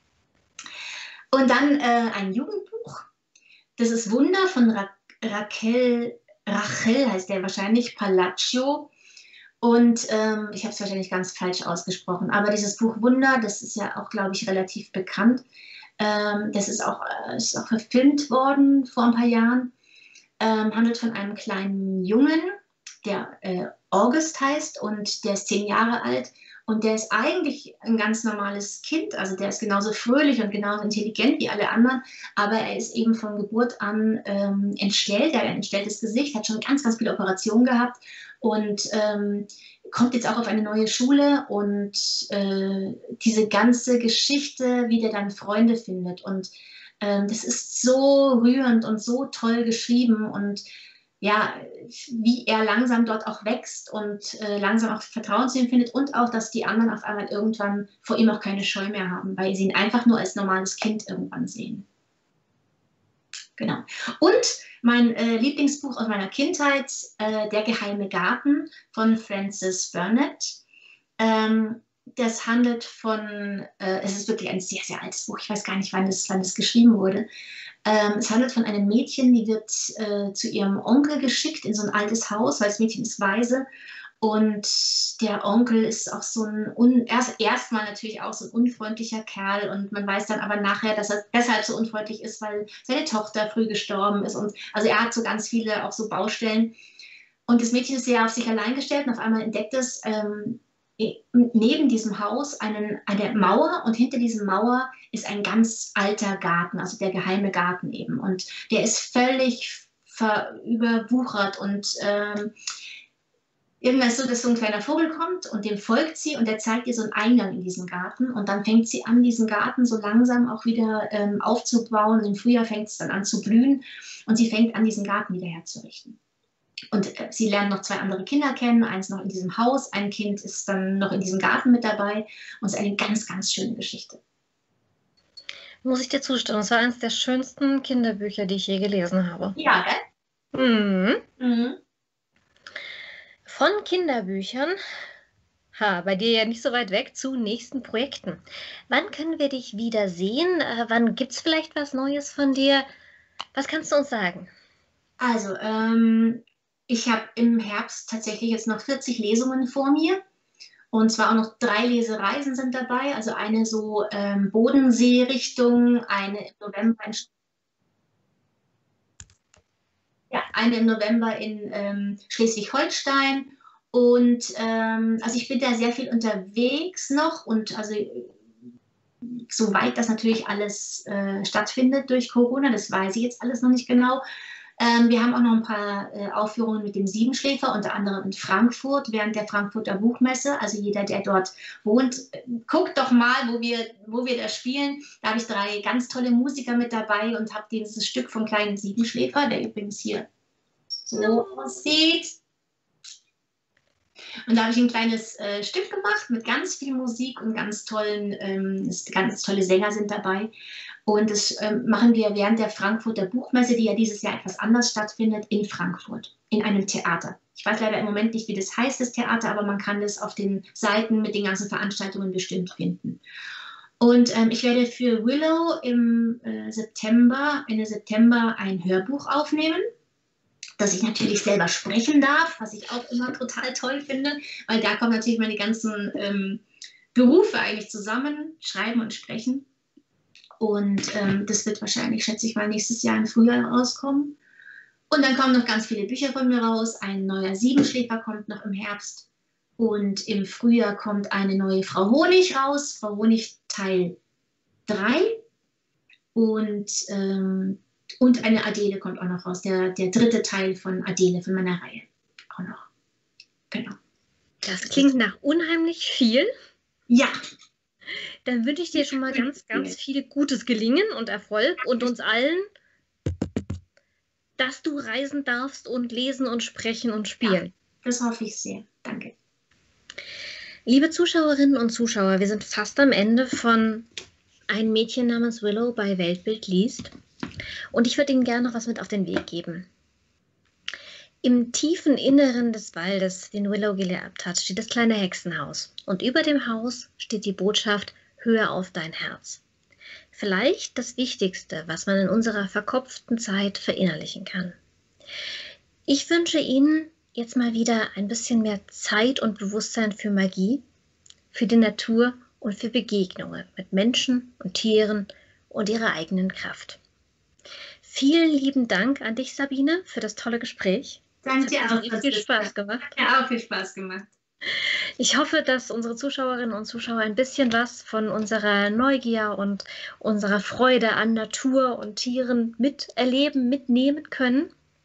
Und dann äh, ein Jugendbuch, das ist Wunder von Ra Raquel, Rachel heißt der wahrscheinlich, Palacio. Und ähm, ich habe es wahrscheinlich ganz falsch ausgesprochen, aber dieses Buch Wunder, das ist ja auch, glaube ich, relativ bekannt. Ähm, das ist auch, äh, ist auch verfilmt worden vor ein paar Jahren. Ähm, handelt von einem kleinen Jungen, der äh, August heißt und der ist zehn Jahre alt und der ist eigentlich ein ganz normales Kind, also der ist genauso fröhlich und genauso intelligent wie alle anderen, aber er ist eben von Geburt an ähm, entstellt, er hat ein entstelltes Gesicht, hat schon ganz, ganz viele Operationen gehabt und ähm, kommt jetzt auch auf eine neue Schule und äh, diese ganze Geschichte, wie der dann Freunde findet und ähm, das ist so rührend und so toll geschrieben und ja, wie er langsam dort auch wächst und äh, langsam auch Vertrauen zu ihm findet und auch, dass die anderen auf einmal irgendwann vor ihm auch keine Scheu mehr haben, weil sie ihn einfach nur als normales Kind irgendwann sehen. Genau. Und mein äh, Lieblingsbuch aus meiner Kindheit, äh, Der geheime Garten von Frances Burnett. Ähm, das handelt von, äh, es ist wirklich ein sehr, sehr altes Buch, ich weiß gar nicht, wann das, wann das geschrieben wurde. Ähm, es handelt von einem Mädchen, die wird äh, zu ihrem Onkel geschickt in so ein altes Haus, weil das Mädchen ist Waise. Und der Onkel ist auch so ein, un, erst erstmal natürlich auch so ein unfreundlicher Kerl. Und man weiß dann aber nachher, dass er deshalb so unfreundlich ist, weil seine Tochter früh gestorben ist. Und also er hat so ganz viele auch so Baustellen. Und das Mädchen ist sehr auf sich allein gestellt und auf einmal entdeckt es, ähm, neben diesem Haus einen, eine Mauer und hinter dieser Mauer ist ein ganz alter Garten, also der geheime Garten eben. Und der ist völlig überwuchert und ähm, irgendwann ist so, dass so ein kleiner Vogel kommt und dem folgt sie und der zeigt ihr so einen Eingang in diesen Garten und dann fängt sie an, diesen Garten so langsam auch wieder ähm, aufzubauen. Im Frühjahr fängt es dann an zu blühen und sie fängt an, diesen Garten wieder herzurichten. Und äh, sie lernen noch zwei andere Kinder kennen, eins noch in diesem Haus, ein Kind ist dann noch in diesem Garten mit dabei und es ist eine ganz, ganz schöne Geschichte. Muss ich dir zustimmen, es war eines der schönsten Kinderbücher, die ich je gelesen habe. Ja, gell? Mhm. Mhm. Von Kinderbüchern, ha, bei dir ja nicht so weit weg, zu nächsten Projekten. Wann können wir dich wiedersehen? Äh, wann gibt es vielleicht was Neues von dir? Was kannst du uns sagen? Also, ähm, ich habe im Herbst tatsächlich jetzt noch vierzig Lesungen vor mir. Und zwar auch noch drei Lesereisen sind dabei. Also eine so ähm, Bodensee-Richtung, eine im November in, ja, eine im November in ähm, Schleswig-Holstein. Und ähm, also ich bin da sehr viel unterwegs noch und also soweit das natürlich alles äh, stattfindet durch Corona, das weiß ich jetzt alles noch nicht genau. Ähm, wir haben auch noch ein paar äh, Aufführungen mit dem Siebenschläfer, unter anderem in Frankfurt während der Frankfurter Buchmesse. Also jeder, der dort wohnt, äh, guckt doch mal, wo wir, wo wir da spielen. Da habe ich drei ganz tolle Musiker mit dabei und habe dieses Stück vom kleinen Siebenschläfer, der übrigens hier so aussieht. Und da habe ich ein kleines äh, Stück gemacht mit ganz viel Musik und ganz tollen, ähm, ganz tolle Sänger sind dabei. Und das ähm, machen wir während der Frankfurter Buchmesse, die ja dieses Jahr etwas anders stattfindet, in Frankfurt, in einem Theater. Ich weiß leider im Moment nicht, wie das heißt, das Theater, aber man kann das auf den Seiten mit den ganzen Veranstaltungen bestimmt finden. Und ähm, ich werde für Willow im äh, September, Ende September ein Hörbuch aufnehmen, das ich natürlich selber sprechen darf, was ich auch immer total toll finde, weil da kommen natürlich meine ganzen ähm, Berufe eigentlich zusammen, Schreiben und Sprechen. Und ähm, das wird wahrscheinlich, schätze ich mal, nächstes Jahr im Frühjahr rauskommen. Und dann kommen noch ganz viele Bücher von mir raus. Ein neuer Siebenschläfer kommt noch im Herbst. Und im Frühjahr kommt eine neue Frau Honig raus. Frau Honig Teil drei. Und, ähm, und eine Adele kommt auch noch raus. Der, der dritte Teil von Adele, von meiner Reihe. Auch noch. Genau. Das klingt nach unheimlich viel. Ja. Dann wünsche ich dir schon mal ganz, ganz viel gutes Gelingen und Erfolg und uns allen, dass du reisen darfst und lesen und sprechen und spielen. Ja, das hoffe ich sehr. Danke. Liebe Zuschauerinnen und Zuschauer, wir sind fast am Ende von Ein Mädchen namens Willow bei Weltbild liest. Und ich würde Ihnen gerne noch was mit auf den Weg geben. Im tiefen Inneren des Waldes, den Willow geerbt hat, steht das kleine Hexenhaus. Und über dem Haus steht die Botschaft: Höre auf dein Herz. Vielleicht das Wichtigste, was man in unserer verkopften Zeit verinnerlichen kann. Ich wünsche Ihnen jetzt mal wieder ein bisschen mehr Zeit und Bewusstsein für Magie, für die Natur und für Begegnungen mit Menschen und Tieren und ihrer eigenen Kraft. Vielen lieben Dank an dich, Sabine, für das tolle Gespräch. Danke dir auch. Es hat viel Spaß gemacht. Ja, auch viel Spaß gemacht. Ich hoffe, dass unsere Zuschauerinnen und Zuschauer ein bisschen was von unserer Neugier und unserer Freude an Natur und Tieren miterleben, mitnehmen können.